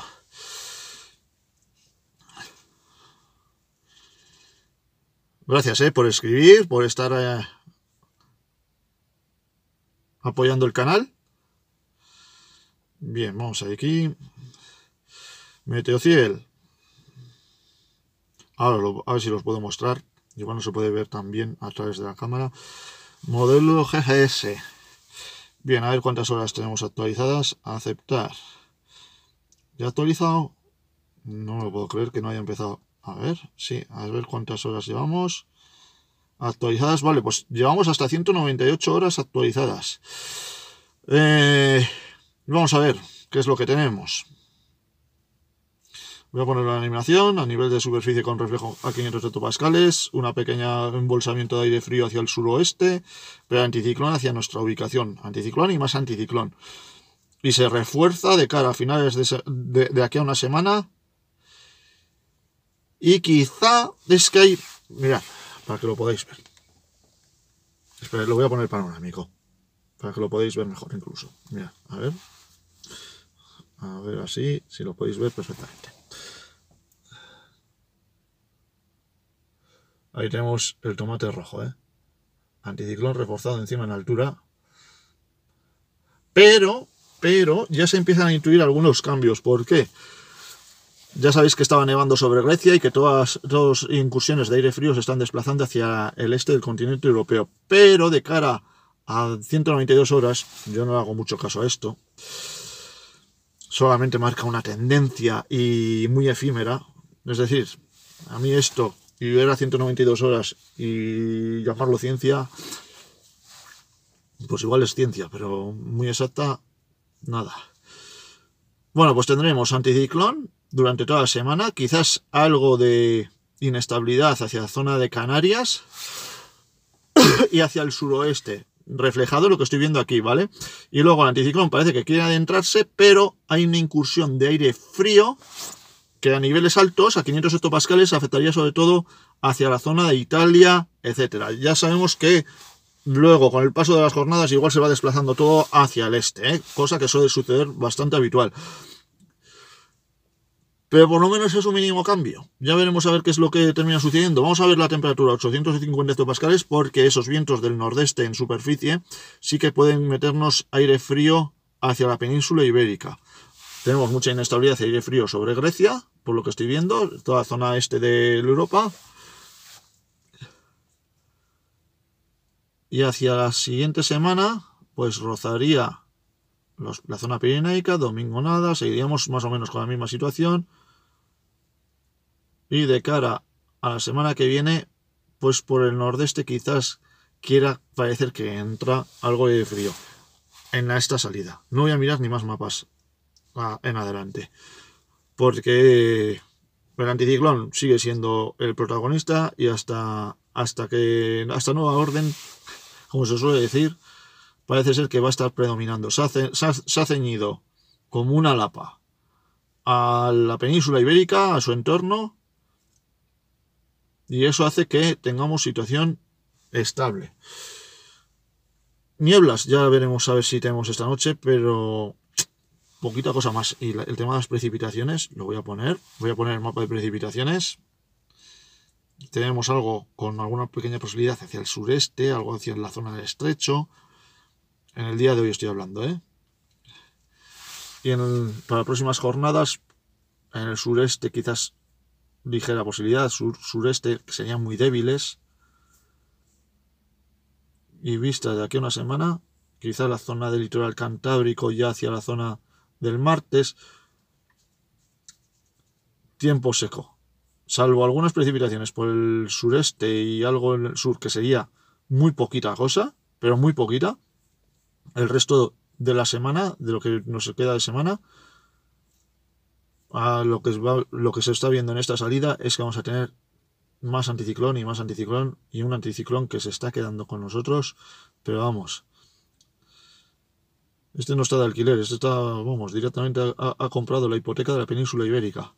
Gracias por escribir, por estar apoyando el canal. Bien, vamos aquí. Meteociel. Ahora a ver si los puedo mostrar. Igual no se puede ver también a través de la cámara. Modelo GGS. Bien, a ver cuántas horas tenemos actualizadas. Aceptar. ¿Ya actualizado? No me lo puedo creer que no haya empezado. A ver, sí, a ver cuántas horas llevamos. Actualizadas, vale, pues llevamos hasta 198 horas actualizadas. Vamos a ver qué es lo que tenemos. Voy a poner la animación a nivel de superficie con reflejo a 500 hectopascales, una pequeña embolsamiento de aire frío hacia el suroeste, pero anticiclón hacia nuestra ubicación, anticiclón y más anticiclón. Y se refuerza de cara a finales de aquí a una semana. Y quizá es que hay... Mirad, para que lo podáis ver. Espera, lo voy a poner panorámico, para que lo podáis ver mejor incluso. Mirad, a ver. A ver así, si lo podéis ver perfectamente. Ahí tenemos el tomate rojo, Anticiclón reforzado encima en altura. Pero ya se empiezan a intuir algunos cambios. ¿Por qué? Ya sabéis que estaba nevando sobre Grecia y que todas incursiones de aire frío se están desplazando hacia el este del continente europeo. Pero de cara a 192 horas, yo no hago mucho caso a esto. Solamente marca una tendencia y muy efímera. Es decir, a mí esto... y ver a 192 horas y llamarlo ciencia, pues igual es ciencia, pero muy exacta, nada. Bueno, pues tendremos anticiclón durante toda la semana, quizás algo de inestabilidad hacia la zona de Canarias y hacia el suroeste, reflejado lo que estoy viendo aquí, ¿vale? Y luego el anticiclón parece que quiere adentrarse, pero hay una incursión de aire frío que a niveles altos, a 500 hectopascales, afectaría sobre todo hacia la zona de Italia, etcétera. Ya sabemos que luego, con el paso de las jornadas, igual se va desplazando todo hacia el este, cosa que suele suceder bastante habitual. Pero por lo menos es un mínimo cambio. Ya veremos a ver qué es lo que termina sucediendo. Vamos a ver la temperatura, 850 hectopascales, porque esos vientos del nordeste en superficie sí que pueden meternos aire frío hacia la península ibérica. Tenemos mucha inestabilidad y aire frío sobre Grecia, por lo que estoy viendo, toda la zona este de Europa. Y hacia la siguiente semana, pues rozaría la zona pirenaica, domingo nada, seguiríamos más o menos con la misma situación. Y de cara a la semana que viene, pues por el nordeste quizás quiera parecer que entra algo de frío en esta salida. No voy a mirar ni más mapas en adelante, porque el anticiclón sigue siendo el protagonista y hasta nueva orden, como se suele decir, parece ser que va a estar predominando. Se ha ceñido como una lapa a la península ibérica, a su entorno, y eso hace que tengamos situación estable. Nieblas, ya veremos a ver si tenemos esta noche, pero poquita cosa más. Y el tema de las precipitaciones lo voy a poner el mapa de precipitaciones. Tenemos algo con alguna pequeña posibilidad hacia el sureste, algo hacia la zona del estrecho. En el día de hoy estoy hablando, Y para próximas jornadas, en el sureste quizás ligera posibilidad, sureste que serían muy débiles. Y vista de aquí a una semana, quizás la zona del litoral cantábrico ya hacia la zona del martes, tiempo seco, salvo algunas precipitaciones por el sureste y algo en el sur, que sería muy poquita cosa, pero muy poquita. El resto de la semana, de lo que nos queda de semana, a lo que se está viendo en esta salida es que vamos a tener más anticiclón y un anticiclón que se está quedando con nosotros, pero vamos, este no está de alquiler, este está, vamos, directamente ha comprado la hipoteca de la península ibérica.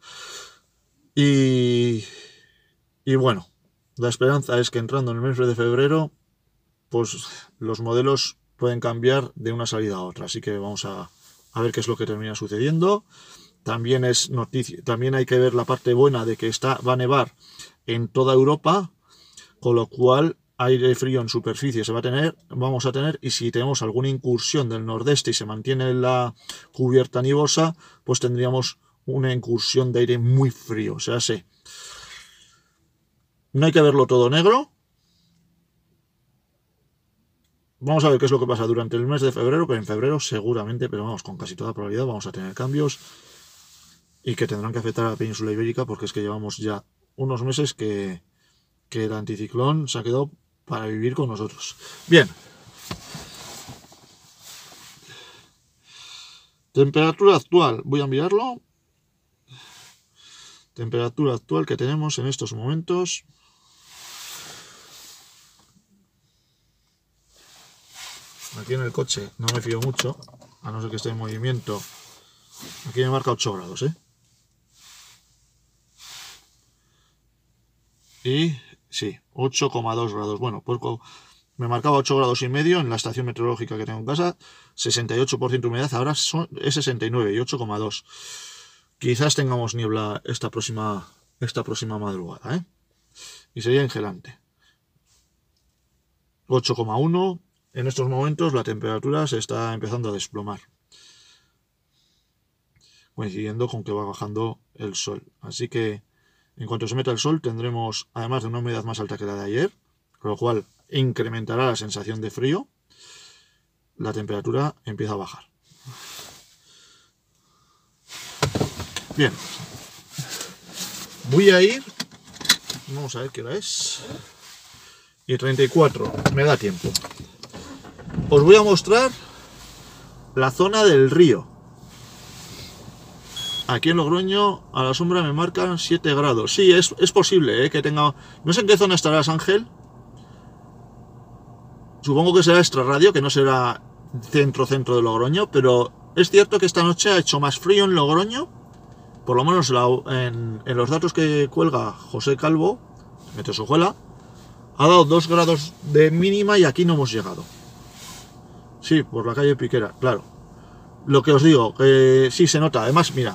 Y bueno, la esperanza es que entrando en el mes de febrero, pues los modelos pueden cambiar de una salida a otra. Así que vamos a ver qué es lo que termina sucediendo. También es noticia, también hay que ver la parte buena de que va a nevar en toda Europa, con lo cual aire frío en superficie vamos a tener, y si tenemos alguna incursión del nordeste y se mantiene la cubierta nubosa, pues tendríamos una incursión de aire muy frío. O sea, no hay que verlo todo negro. Vamos a ver qué es lo que pasa durante el mes de febrero, que en febrero seguramente, pero vamos, con casi toda probabilidad vamos a tener cambios y que tendrán que afectar a la península ibérica, porque es que llevamos ya unos meses que el anticiclón se ha quedado para vivir con nosotros. Bien. Temperatura actual, voy a mirarlo. Temperatura actual que tenemos en estos momentos. Aquí en el coche no me fío mucho, a no ser que esté en movimiento. Aquí me marca 8 grados, ¿eh? Y sí, 8,2 grados. Bueno, pues me marcaba 8 grados y medio en la estación meteorológica que tengo en casa. 68% humedad, ahora es 69 y 8,2. Quizás tengamos niebla esta próxima madrugada, ¿eh? Y sería ingelante. 8,1. En estos momentos la temperatura se está empezando a desplomar, coincidiendo con que va bajando el sol. Así que en cuanto se meta el sol tendremos, además de una humedad más alta que la de ayer, con lo cual incrementará la sensación de frío, la temperatura empieza a bajar. Bien, voy a ir, vamos a ver qué hora es, y 34, me da tiempo. Os voy a mostrar la zona del río. Aquí en Logroño a la sombra me marcan 7 grados. Sí, es posible que tenga... No sé en qué zona estarás, Ángel. Supongo que será extrarradio, que no será centro de Logroño, pero es cierto que esta noche ha hecho más frío en Logroño, por lo menos en los datos que cuelga José Calvo, Meteosojuela, ha dado 2 grados de mínima y aquí no hemos llegado. Sí, por la calle Piquera, claro. Lo que os digo, sí se nota. Además, mira.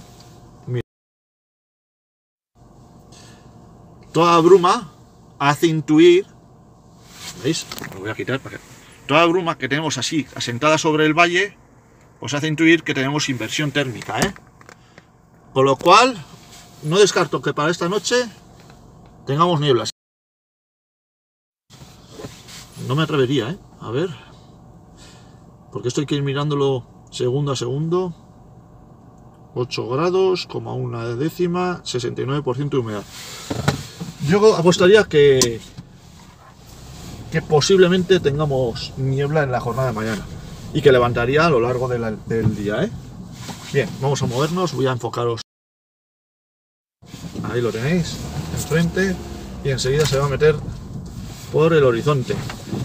Toda bruma hace intuir, ¿veis? Lo voy a quitar para que... Toda bruma que tenemos así, asentada sobre el valle, os hace intuir que tenemos inversión térmica, ¿eh? Con lo cual, no descarto que para esta noche tengamos nieblas. No me atrevería, ¿eh? A ver... Porque esto hay que ir mirándolo segundo a segundo. 8 grados, como una décima, 69% de humedad. Yo apostaría que posiblemente tengamos niebla en la jornada de mañana y que levantaría a lo largo del día, ¿eh? Bien, vamos a movernos, voy a enfocaros. Ahí lo tenéis, enfrente, y enseguida se va a meter por el horizonte.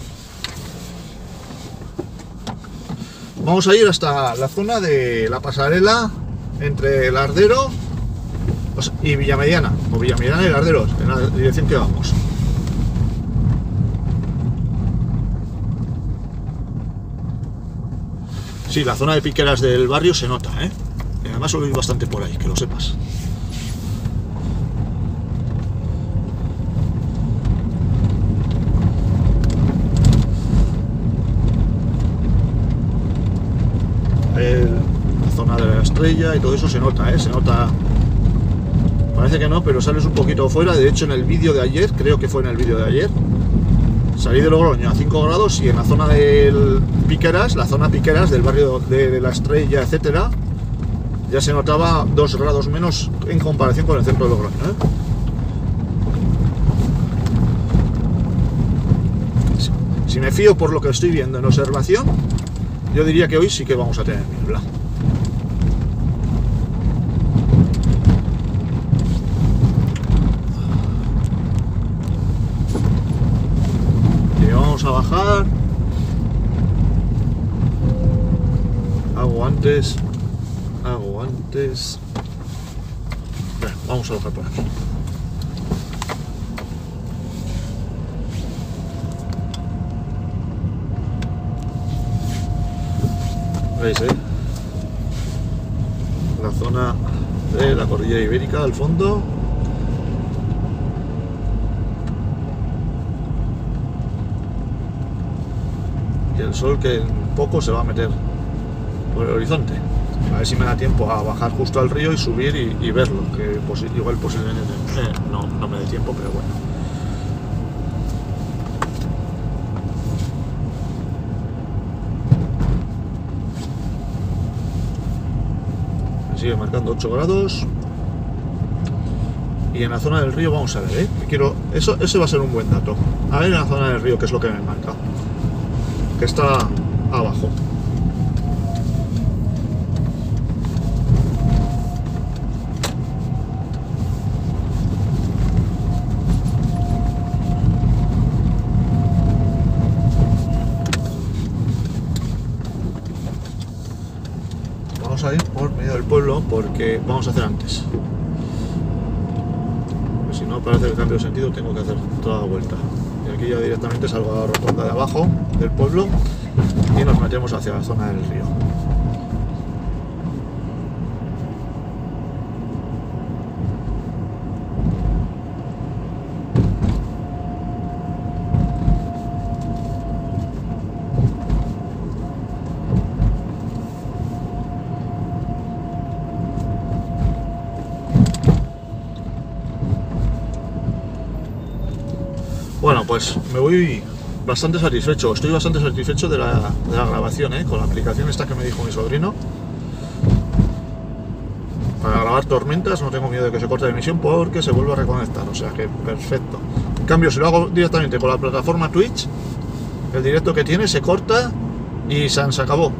Vamos a ir hasta la zona de la pasarela entre Lardero y Villamediana, o Villamediana y Larderos, en la dirección que vamos. Sí, la zona de piqueras del barrio se nota, ¿eh? Y además suelo ir bastante por ahí, que lo sepas. La zona de la estrella y todo eso se nota, ¿eh? Se nota. Parece que no, pero sales un poquito fuera. De hecho, en el vídeo de ayer, creo que fue en el vídeo de ayer, salí de Logroño a 5 grados y en la zona del Piqueras, la zona Piqueras del barrio de la Estrella, etcétera, ya se notaba 2 grados menos en comparación con el centro de Logroño, ¿eh? Si me fío por lo que estoy viendo en observación, yo diría que hoy sí que vamos a tener niebla. Y vamos a bajar. Hago antes. Bueno, vamos a bajar por aquí. ¿Veis, la zona de la cordillera ibérica al fondo? y el sol que en poco se va a meter por el horizonte. A ver si me da tiempo a bajar justo al río y subir y verlo, que igual posiblemente no me dé tiempo, pero bueno. Me sigue marcando 8 grados. Y en la zona del río vamos a ver, ese va a ser un buen dato. A ver en la zona del río qué es lo que me marca. Que está abajo. Vamos a ir por medio del pueblo porque vamos a hacer antes. Si no, para hacer el cambio de sentido tengo que hacer toda la vuelta. Y aquí ya directamente salgo a la rotonda de abajo del pueblo y nos metemos hacia la zona del río. Bueno, pues me voy bastante satisfecho, estoy bastante satisfecho de la grabación, con la aplicación esta que me dijo mi sobrino. Para grabar tormentas no tengo miedo de que se corte la emisión porque se vuelve a reconectar, o sea que perfecto. En cambio, si lo hago directamente con la plataforma Twitch, el directo que tiene se corta y se acabó.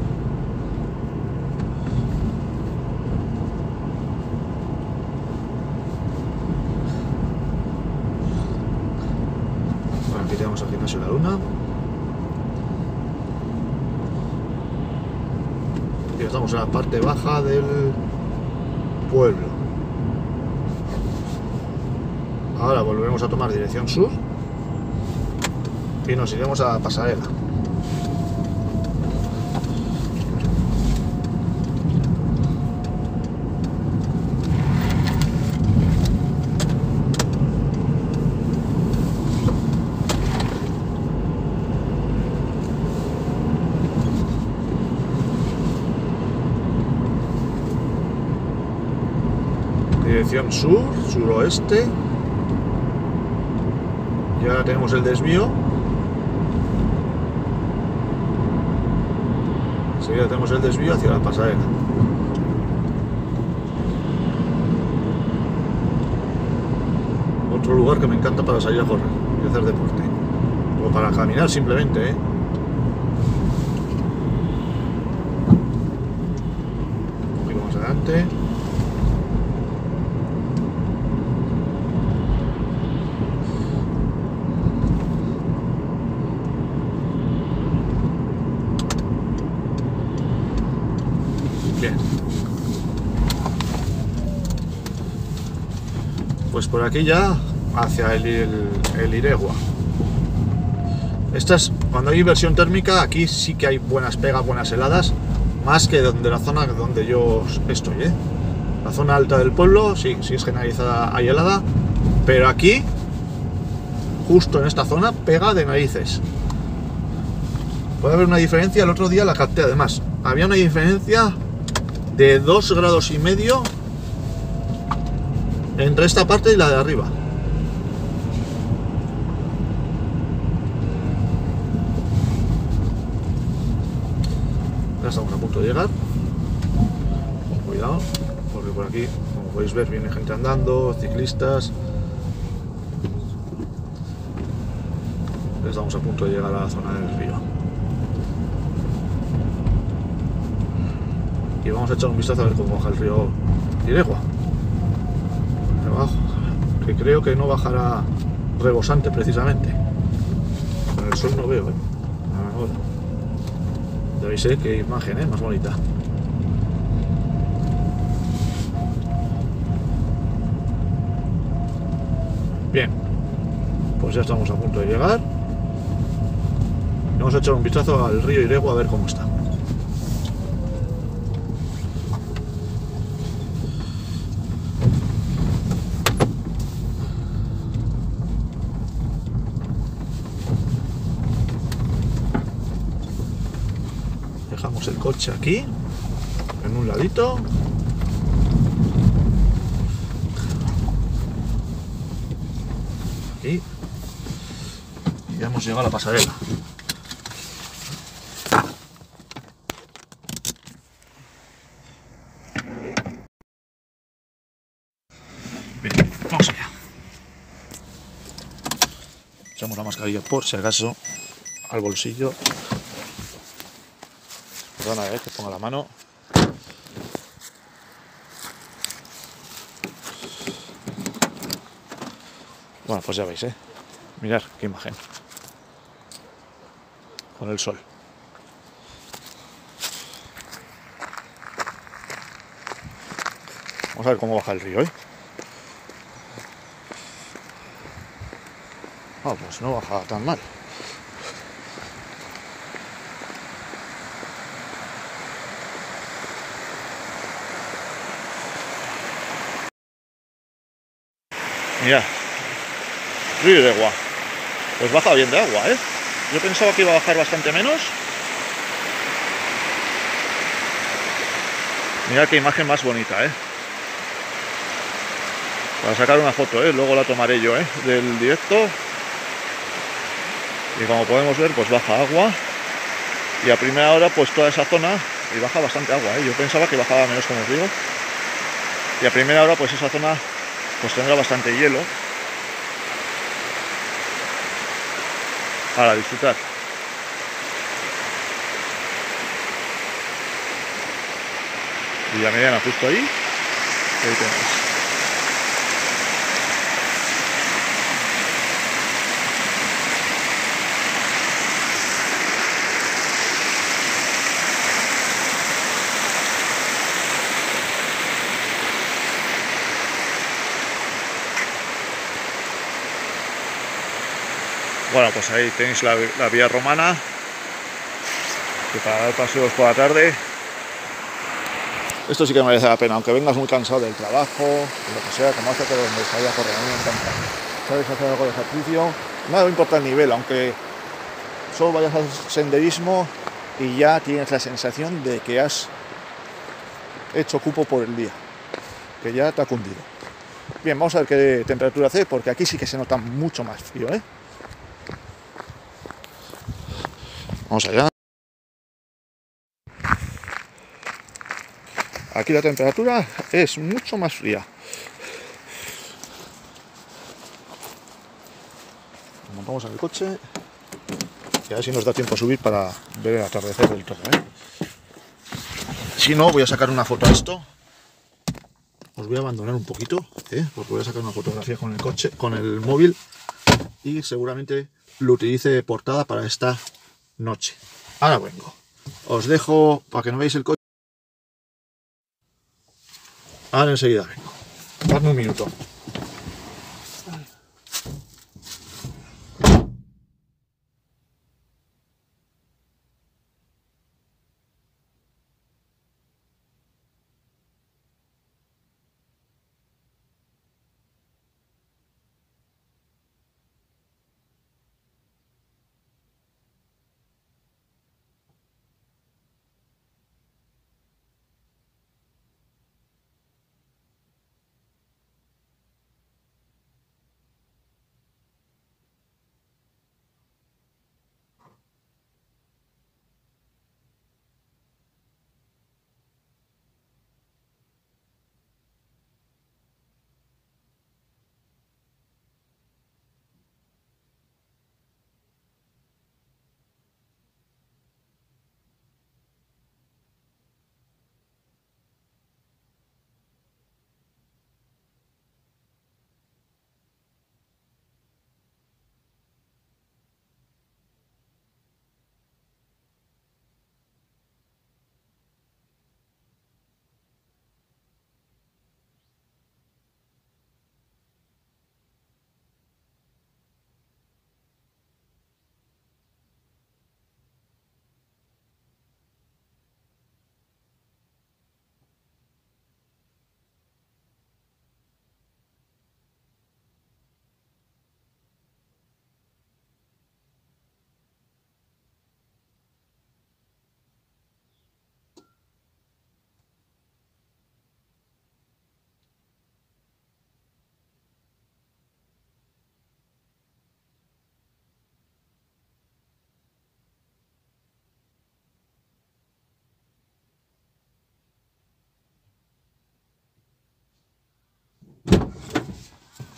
Aquí tenemos el gimnasio de la Luna y estamos en la parte baja del pueblo. Ahora volveremos a tomar dirección sur y nos iremos a la pasarela. Dirección sur, suroeste. Y ahora tenemos el desvío. Enseguida tenemos el desvío hacia la pasarela. Otro lugar que me encanta para salir a correr y hacer deporte. O para caminar simplemente, Aquí vamos adelante. Bien. Pues por aquí ya hacia el Iregua. Cuando hay inversión térmica, aquí sí que hay buenas pegas, buenas heladas, más que donde la zona donde yo estoy, La zona alta del pueblo, sí es generalizada, hay helada, pero aquí, justo en esta zona, pega de narices. Puede haber una diferencia, el otro día la capté además. Había una diferencia de 2,5 grados entre esta parte y la de arriba. Ya estamos a punto de llegar. Con cuidado, porque por aquí, como podéis ver, viene gente andando, ciclistas. Ya estamos a punto de llegar a la zona del río. Y vamos a echar un vistazo a ver cómo baja el río Iregua. Abajo, que creo que no bajará rebosante precisamente. Con el sol no veo, Ahora. Ya veis, qué imagen, más bonita. Bien, pues ya estamos a punto de llegar. Vamos a echar un vistazo al río Iregua a ver cómo está. coche aquí, en un ladito. Aquí. Y ya hemos llegado a la pasarela. Bien, vamos allá. Echamos la mascarilla por si acaso al bolsillo. Perdona, que ponga la mano. Bueno, pues ya veis, mirad qué imagen. Con el sol. Vamos a ver cómo baja el río, Ah, pues no baja tan mal. Mirad, río de agua. Pues baja bien de agua, Yo pensaba que iba a bajar bastante menos. Mirad qué imagen más bonita, Para sacar una foto, luego la tomaré yo, del directo. Y como podemos ver, pues baja agua. Y a primera hora, pues toda esa zona, y baja bastante agua, Yo pensaba que bajaba menos, como os digo. Y a primera hora, pues esa zona, pues tendrá bastante hielo. Para disfrutar. Y la mediana justo ahí. Ahí tenemos. Bueno, pues ahí tenéis la vía romana, que para dar paseos por la tarde. Esto sí que merece la pena, aunque vengas muy cansado del trabajo, lo que sea, como hace que donde salga a correr, a mí me encanta. Sabes hacer algo de ejercicio, nada importa el nivel, aunque solo vayas al senderismo y ya tienes la sensación de que has hecho cupo por el día, que ya te ha cundido. Bien, vamos a ver qué temperatura hace, porque aquí sí que se nota mucho más frío, Vamos allá. Aquí la temperatura es mucho más fría. Montamos en el coche y a ver si nos da tiempo a subir para ver el atardecer del todo, Si no, voy a sacar una foto a esto. Os voy a abandonar un poquito, porque voy a sacar una fotografía con el coche, con el móvil, y seguramente lo utilice de portada para esta noche. Ahora vengo. Os dejo para que no veáis el coche. Ahora enseguida vengo. Dadme un minuto.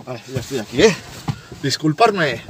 Vale, ya estoy aquí, ¿eh? Disculparme.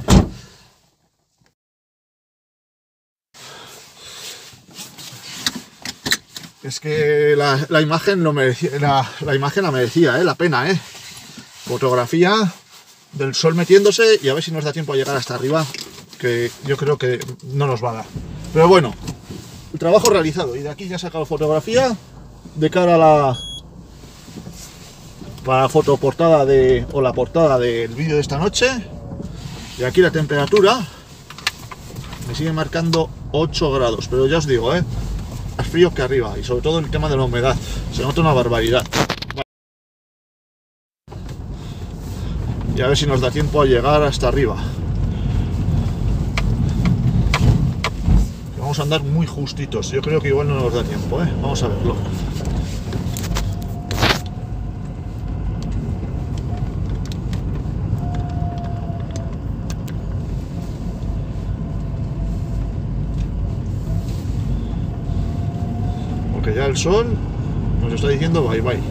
Es que la imagen no merecía, la imagen la merecía, la pena, Fotografía del sol metiéndose y a ver si nos da tiempo a llegar hasta arriba, que yo creo que no nos va a dar. Pero bueno, el trabajo realizado, y de aquí ya he sacado fotografía de cara a para la fotoportada o la portada del vídeo de esta noche. Y aquí la temperatura me sigue marcando 8 grados, pero ya os digo, más frío que arriba, y sobre todo el tema de la humedad, se nota una barbaridad. Y a ver si nos da tiempo a llegar hasta arriba. Vamos a andar muy justitos, yo creo que igual no nos da tiempo, vamos a verlo. Porque ya el sol nos está diciendo bye bye.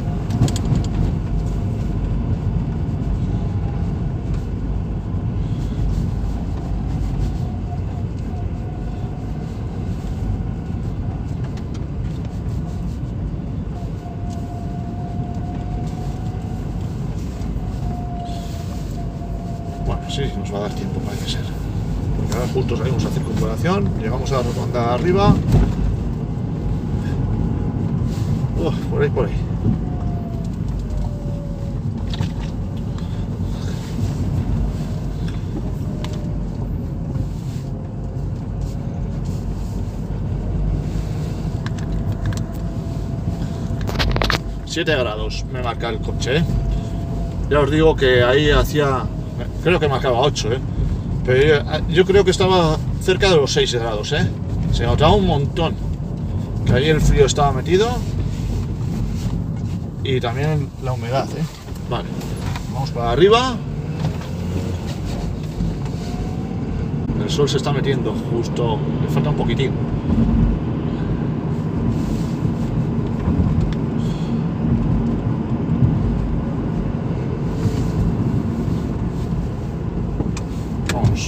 Sí, nos va a dar tiempo, parece ser. Porque ahora justo salimos a circunvalación, llegamos a la rotonda arriba. Por ahí, por ahí. ...7 grados me marca el coche, Ya os digo que ahí hacía... Creo que marcaba 8, pero yo creo que estaba cerca de los 6 grados, Se notaba un montón. Que ahí el frío estaba metido. Y también la humedad, Vale, vamos para arriba. El sol se está metiendo justo, le falta un poquitín. Vamos.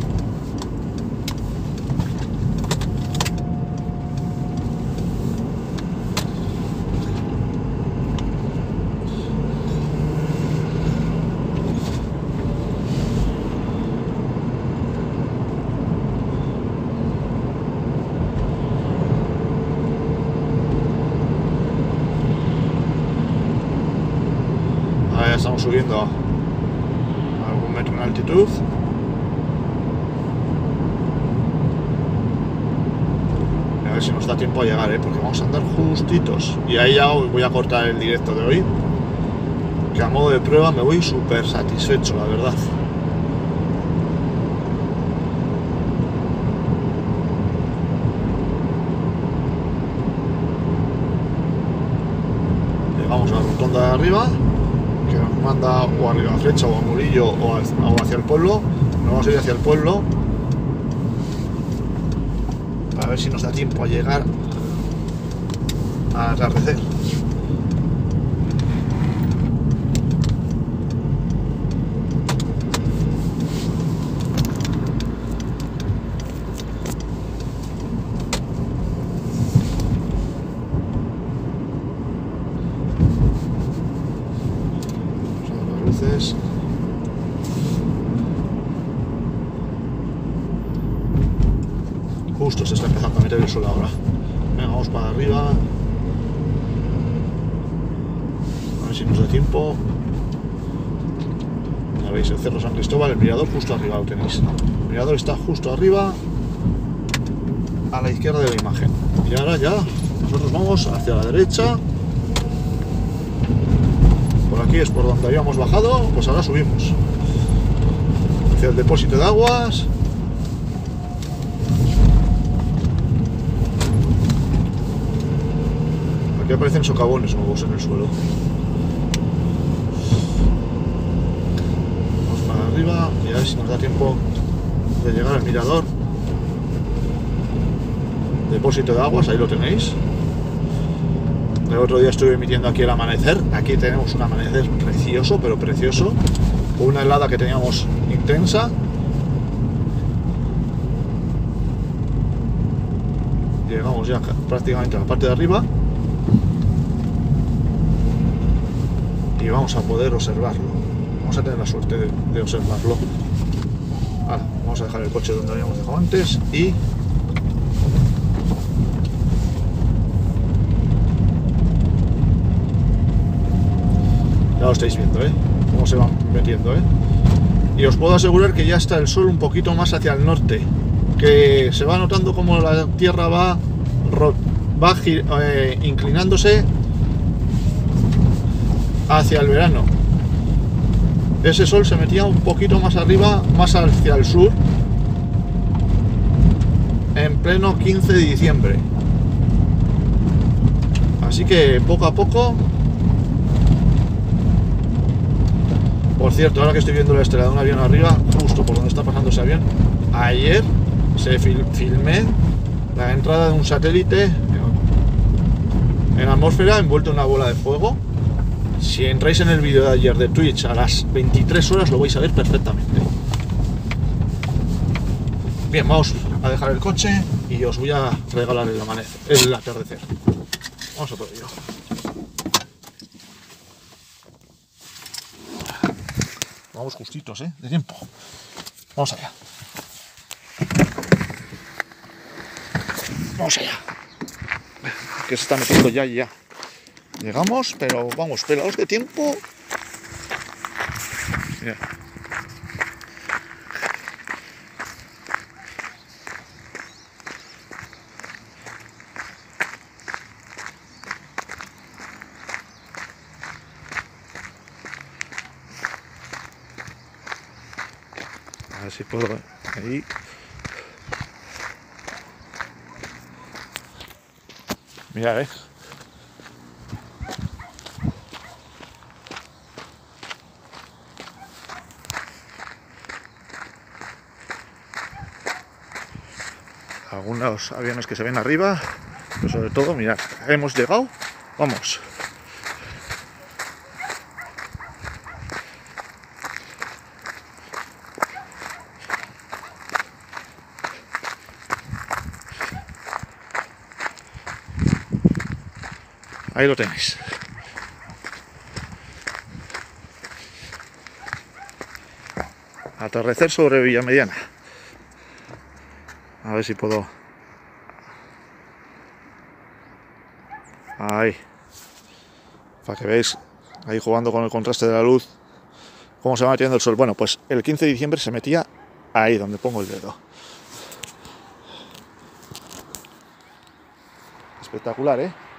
Ya estamos subiendo a algún metro en altitud. A ver si nos da tiempo a llegar, porque vamos a andar justitos. Y ahí ya voy a cortar el directo de hoy, que a modo de prueba me voy súper satisfecho, la verdad. Llegamos a la rotonda de arriba, que nos manda o arriba a Flecha o a Murillo o hacia el pueblo. Nos vamos a ir hacia el pueblo para ver si nos da tiempo a llegar al atardecer. Luces. Justo se está empezando a meter el sol ahora. Venga, vamos para arriba. A ver si nos da tiempo. Ya veis el Cerro San Cristóbal, el mirador justo arriba lo tenéis. El mirador está justo arriba, a la izquierda de la imagen. Y ahora ya nosotros vamos hacia la derecha. Por aquí es por donde habíamos bajado, pues ahora subimos hacia el depósito de aguas. Aquí aparecen socavones nuevos en el suelo. Vamos para arriba y a ver si nos da tiempo de llegar al mirador. Depósito de aguas, ahí lo tenéis. El otro día estuve emitiendo aquí el amanecer. Aquí tenemos un amanecer precioso, pero precioso. una helada que teníamos intensa. Llegamos ya prácticamente a la parte de arriba y vamos a poder observarlo. Vamos a tener la suerte de observarlo. Ahora, vamos a dejar el coche donde habíamos dejado antes y ya lo estáis viendo, cómo se van metiendo, y os puedo asegurar que ya está el sol un poquito más hacia el norte, que se va notando como la tierra va inclinándose hacia el verano. Ese sol se metía un poquito más arriba, más hacia el sur, en pleno 15 de diciembre. Así que poco a poco. Por cierto, ahora que estoy viendo la estela de un avión arriba, justo por donde está pasando ese avión, ayer se filmé la entrada de un satélite en atmósfera envuelto en una bola de fuego. Si entráis en el vídeo de ayer de Twitch a las 23 horas lo vais a ver perfectamente. Bien, vamos a dejar el coche y os voy a regalar el atardecer. Vamos a por ello. Vamos justitos, de tiempo. Vamos allá. Vamos allá. Que se está metiendo ya. Llegamos, pero vamos, pelados de tiempo. Mira. A ver si puedo ahí. Mirad, algunos aviones que se ven arriba, pero sobre todo, mirad, hemos llegado, vamos. Ahí lo tenéis. Atardecer sobre Villamediana. A ver si puedo. Ahí. Para que veáis, ahí jugando con el contraste de la luz, cómo se va metiendo el sol. Bueno, pues el 15 de diciembre se metía ahí donde pongo el dedo. Espectacular,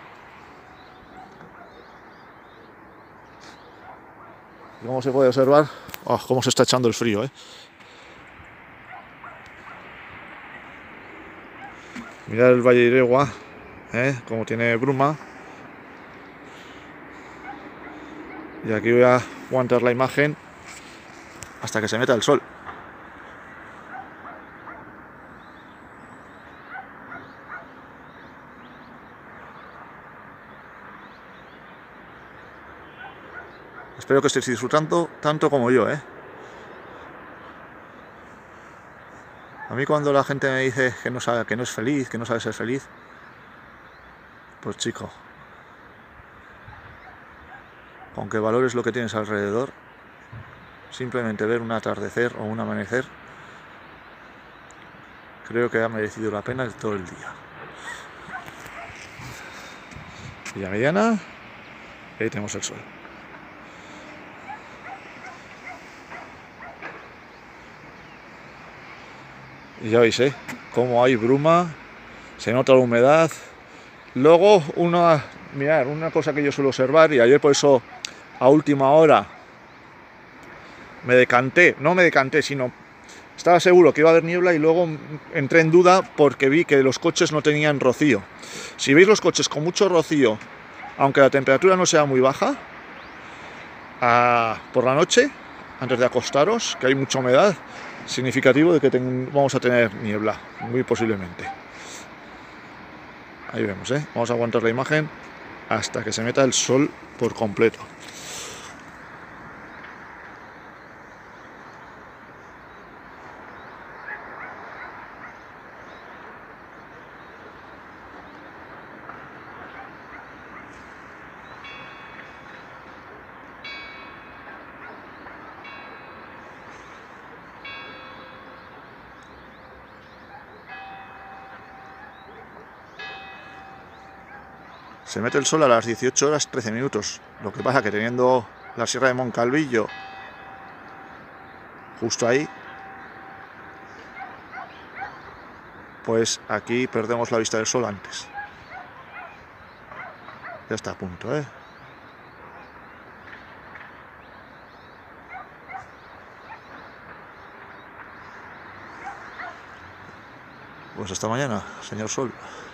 Y como se puede observar, cómo se está echando el frío, Mirad el Valle de Iregua, como tiene bruma. Y aquí voy a aguantar la imagen hasta que se meta el sol. Espero que estéis disfrutando tanto como yo, A mí cuando la gente me dice que no sabe, que no es feliz, que no sabe ser feliz, pues chico, aunque valores lo que tienes alrededor, simplemente ver un atardecer o un amanecer, creo que ha merecido la pena todo el día. Villamediana, y ahí tenemos el sol. Y ya veis, cómo hay bruma, se nota la humedad. Luego, mirad, una cosa que yo suelo observar, y ayer por eso a última hora no me decanté, sino estaba seguro que iba a haber niebla y luego entré en duda porque vi que los coches no tenían rocío. Si veis los coches con mucho rocío, aunque la temperatura no sea muy baja, por la noche, antes de acostaros, que hay mucha humedad, significativo de que vamos a tener niebla, muy posiblemente. Ahí vemos, vamos a aguantar la imagen hasta que se meta el sol por completo. Se mete el sol a las 18 horas 13 minutos. Lo que pasa que teniendo la Sierra de Moncalvillo justo ahí, pues aquí perdemos la vista del sol antes. Ya está a punto, ¿eh? Pues hasta mañana, señor sol.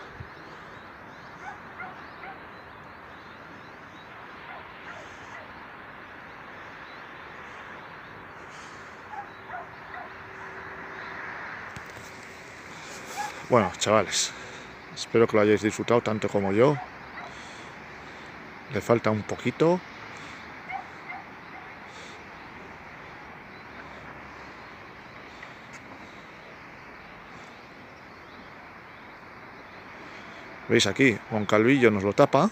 Bueno, chavales, espero que lo hayáis disfrutado tanto como yo. Le falta un poquito. ¿Veis aquí? Moncalvillo nos lo tapa.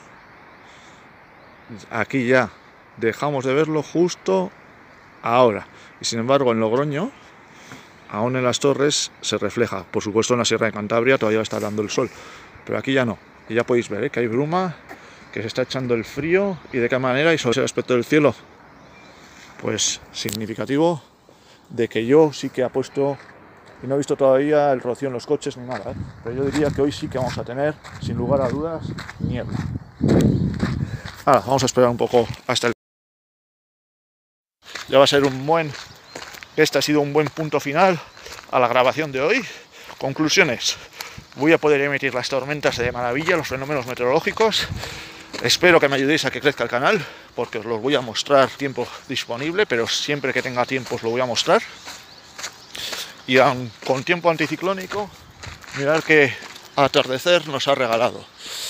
Aquí ya dejamos de verlo justo ahora. Y sin embargo en Logroño, aún en las torres, se refleja. Por supuesto en la Sierra de Cantabria todavía está dando el sol. Pero aquí ya no. Y ya podéis ver, que hay bruma, que se está echando el frío. Y de qué manera, y sobre el aspecto del cielo, pues significativo de que yo sí que apuesto. Y no he visto todavía el rocío en los coches ni nada, ¿eh? Pero yo diría que hoy sí que vamos a tener, sin lugar a dudas, niebla. Ahora, vamos a esperar un poco hasta el... Ya va a ser este ha sido un buen punto final a la grabación de hoy. Conclusiones. Voy a poder emitir las tormentas de maravilla, los fenómenos meteorológicos. Espero que me ayudéis a que crezca el canal, porque os los voy a mostrar tiempo disponible, pero siempre que tenga tiempo os lo voy a mostrar. Y aun con tiempo anticiclónico, mirad qué atardecer nos ha regalado.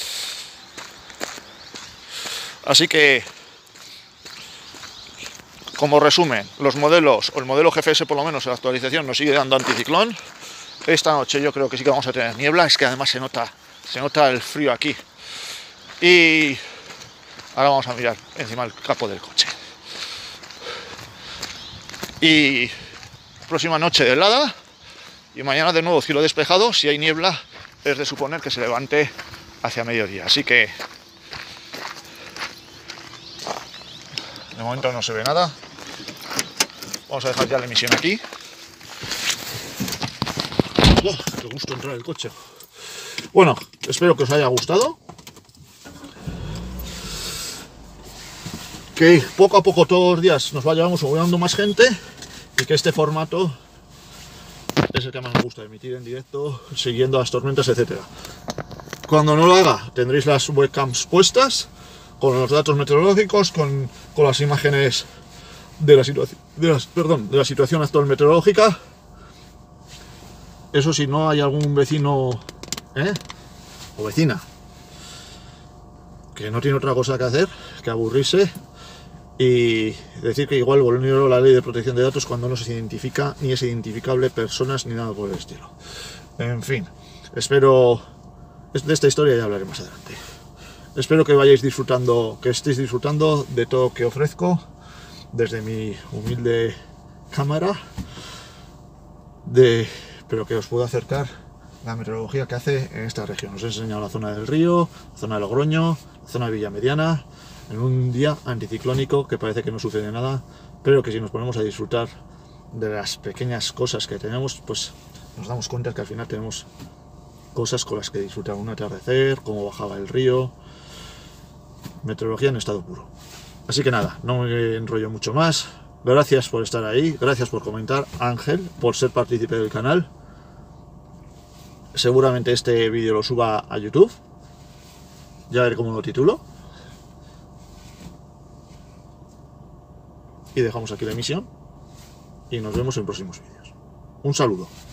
Así que, como resumen, los modelos, o el modelo GFS por lo menos, en la actualización nos sigue dando anticiclón. Esta noche yo creo que sí que vamos a tener niebla, es que además se nota el frío aquí. Y ahora vamos a mirar encima del capó del coche. Y próxima noche de helada, y mañana de nuevo cielo despejado. Si hay niebla es de suponer que se levante hacia mediodía, así que de momento no se ve nada. Vamos a dejar ya la emisión aquí. ¡Oh, qué gusto entrar el coche! Bueno, espero que os haya gustado, que poco a poco todos los días nos vayamos uniendo más gente, y que este formato es el que más me gusta, emitir en directo, siguiendo las tormentas, etcétera. Cuando no lo haga, tendréis las webcams puestas, con los datos meteorológicos, con las imágenes de la situación actual meteorológica. Eso si no hay algún vecino o vecina que no tiene otra cosa que hacer que aburrirse y decir que igual vulneró la ley de protección de datos cuando no se identifica ni es identificable personas ni nada por el estilo. En fin, espero, de esta historia ya hablaré más adelante. Espero que estéis disfrutando de todo lo que ofrezco desde mi humilde cámara, pero que os puedo acercar la meteorología que hace en esta región. Os he enseñado la zona del río, la zona de Logroño, la zona de Villamediana, en un día anticiclónico que parece que no sucede nada, pero que si nos ponemos a disfrutar de las pequeñas cosas que tenemos, pues nos damos cuenta que al final tenemos cosas con las que disfrutar. Un atardecer, cómo bajaba el río, meteorología en estado puro. Así que nada, no me enrollo mucho más. Gracias por estar ahí, gracias por comentar, Ángel, por ser partícipe del canal. Seguramente este vídeo lo suba a YouTube, ya veré cómo lo titulo. Y dejamos aquí la emisión y nos vemos en próximos vídeos. Un saludo.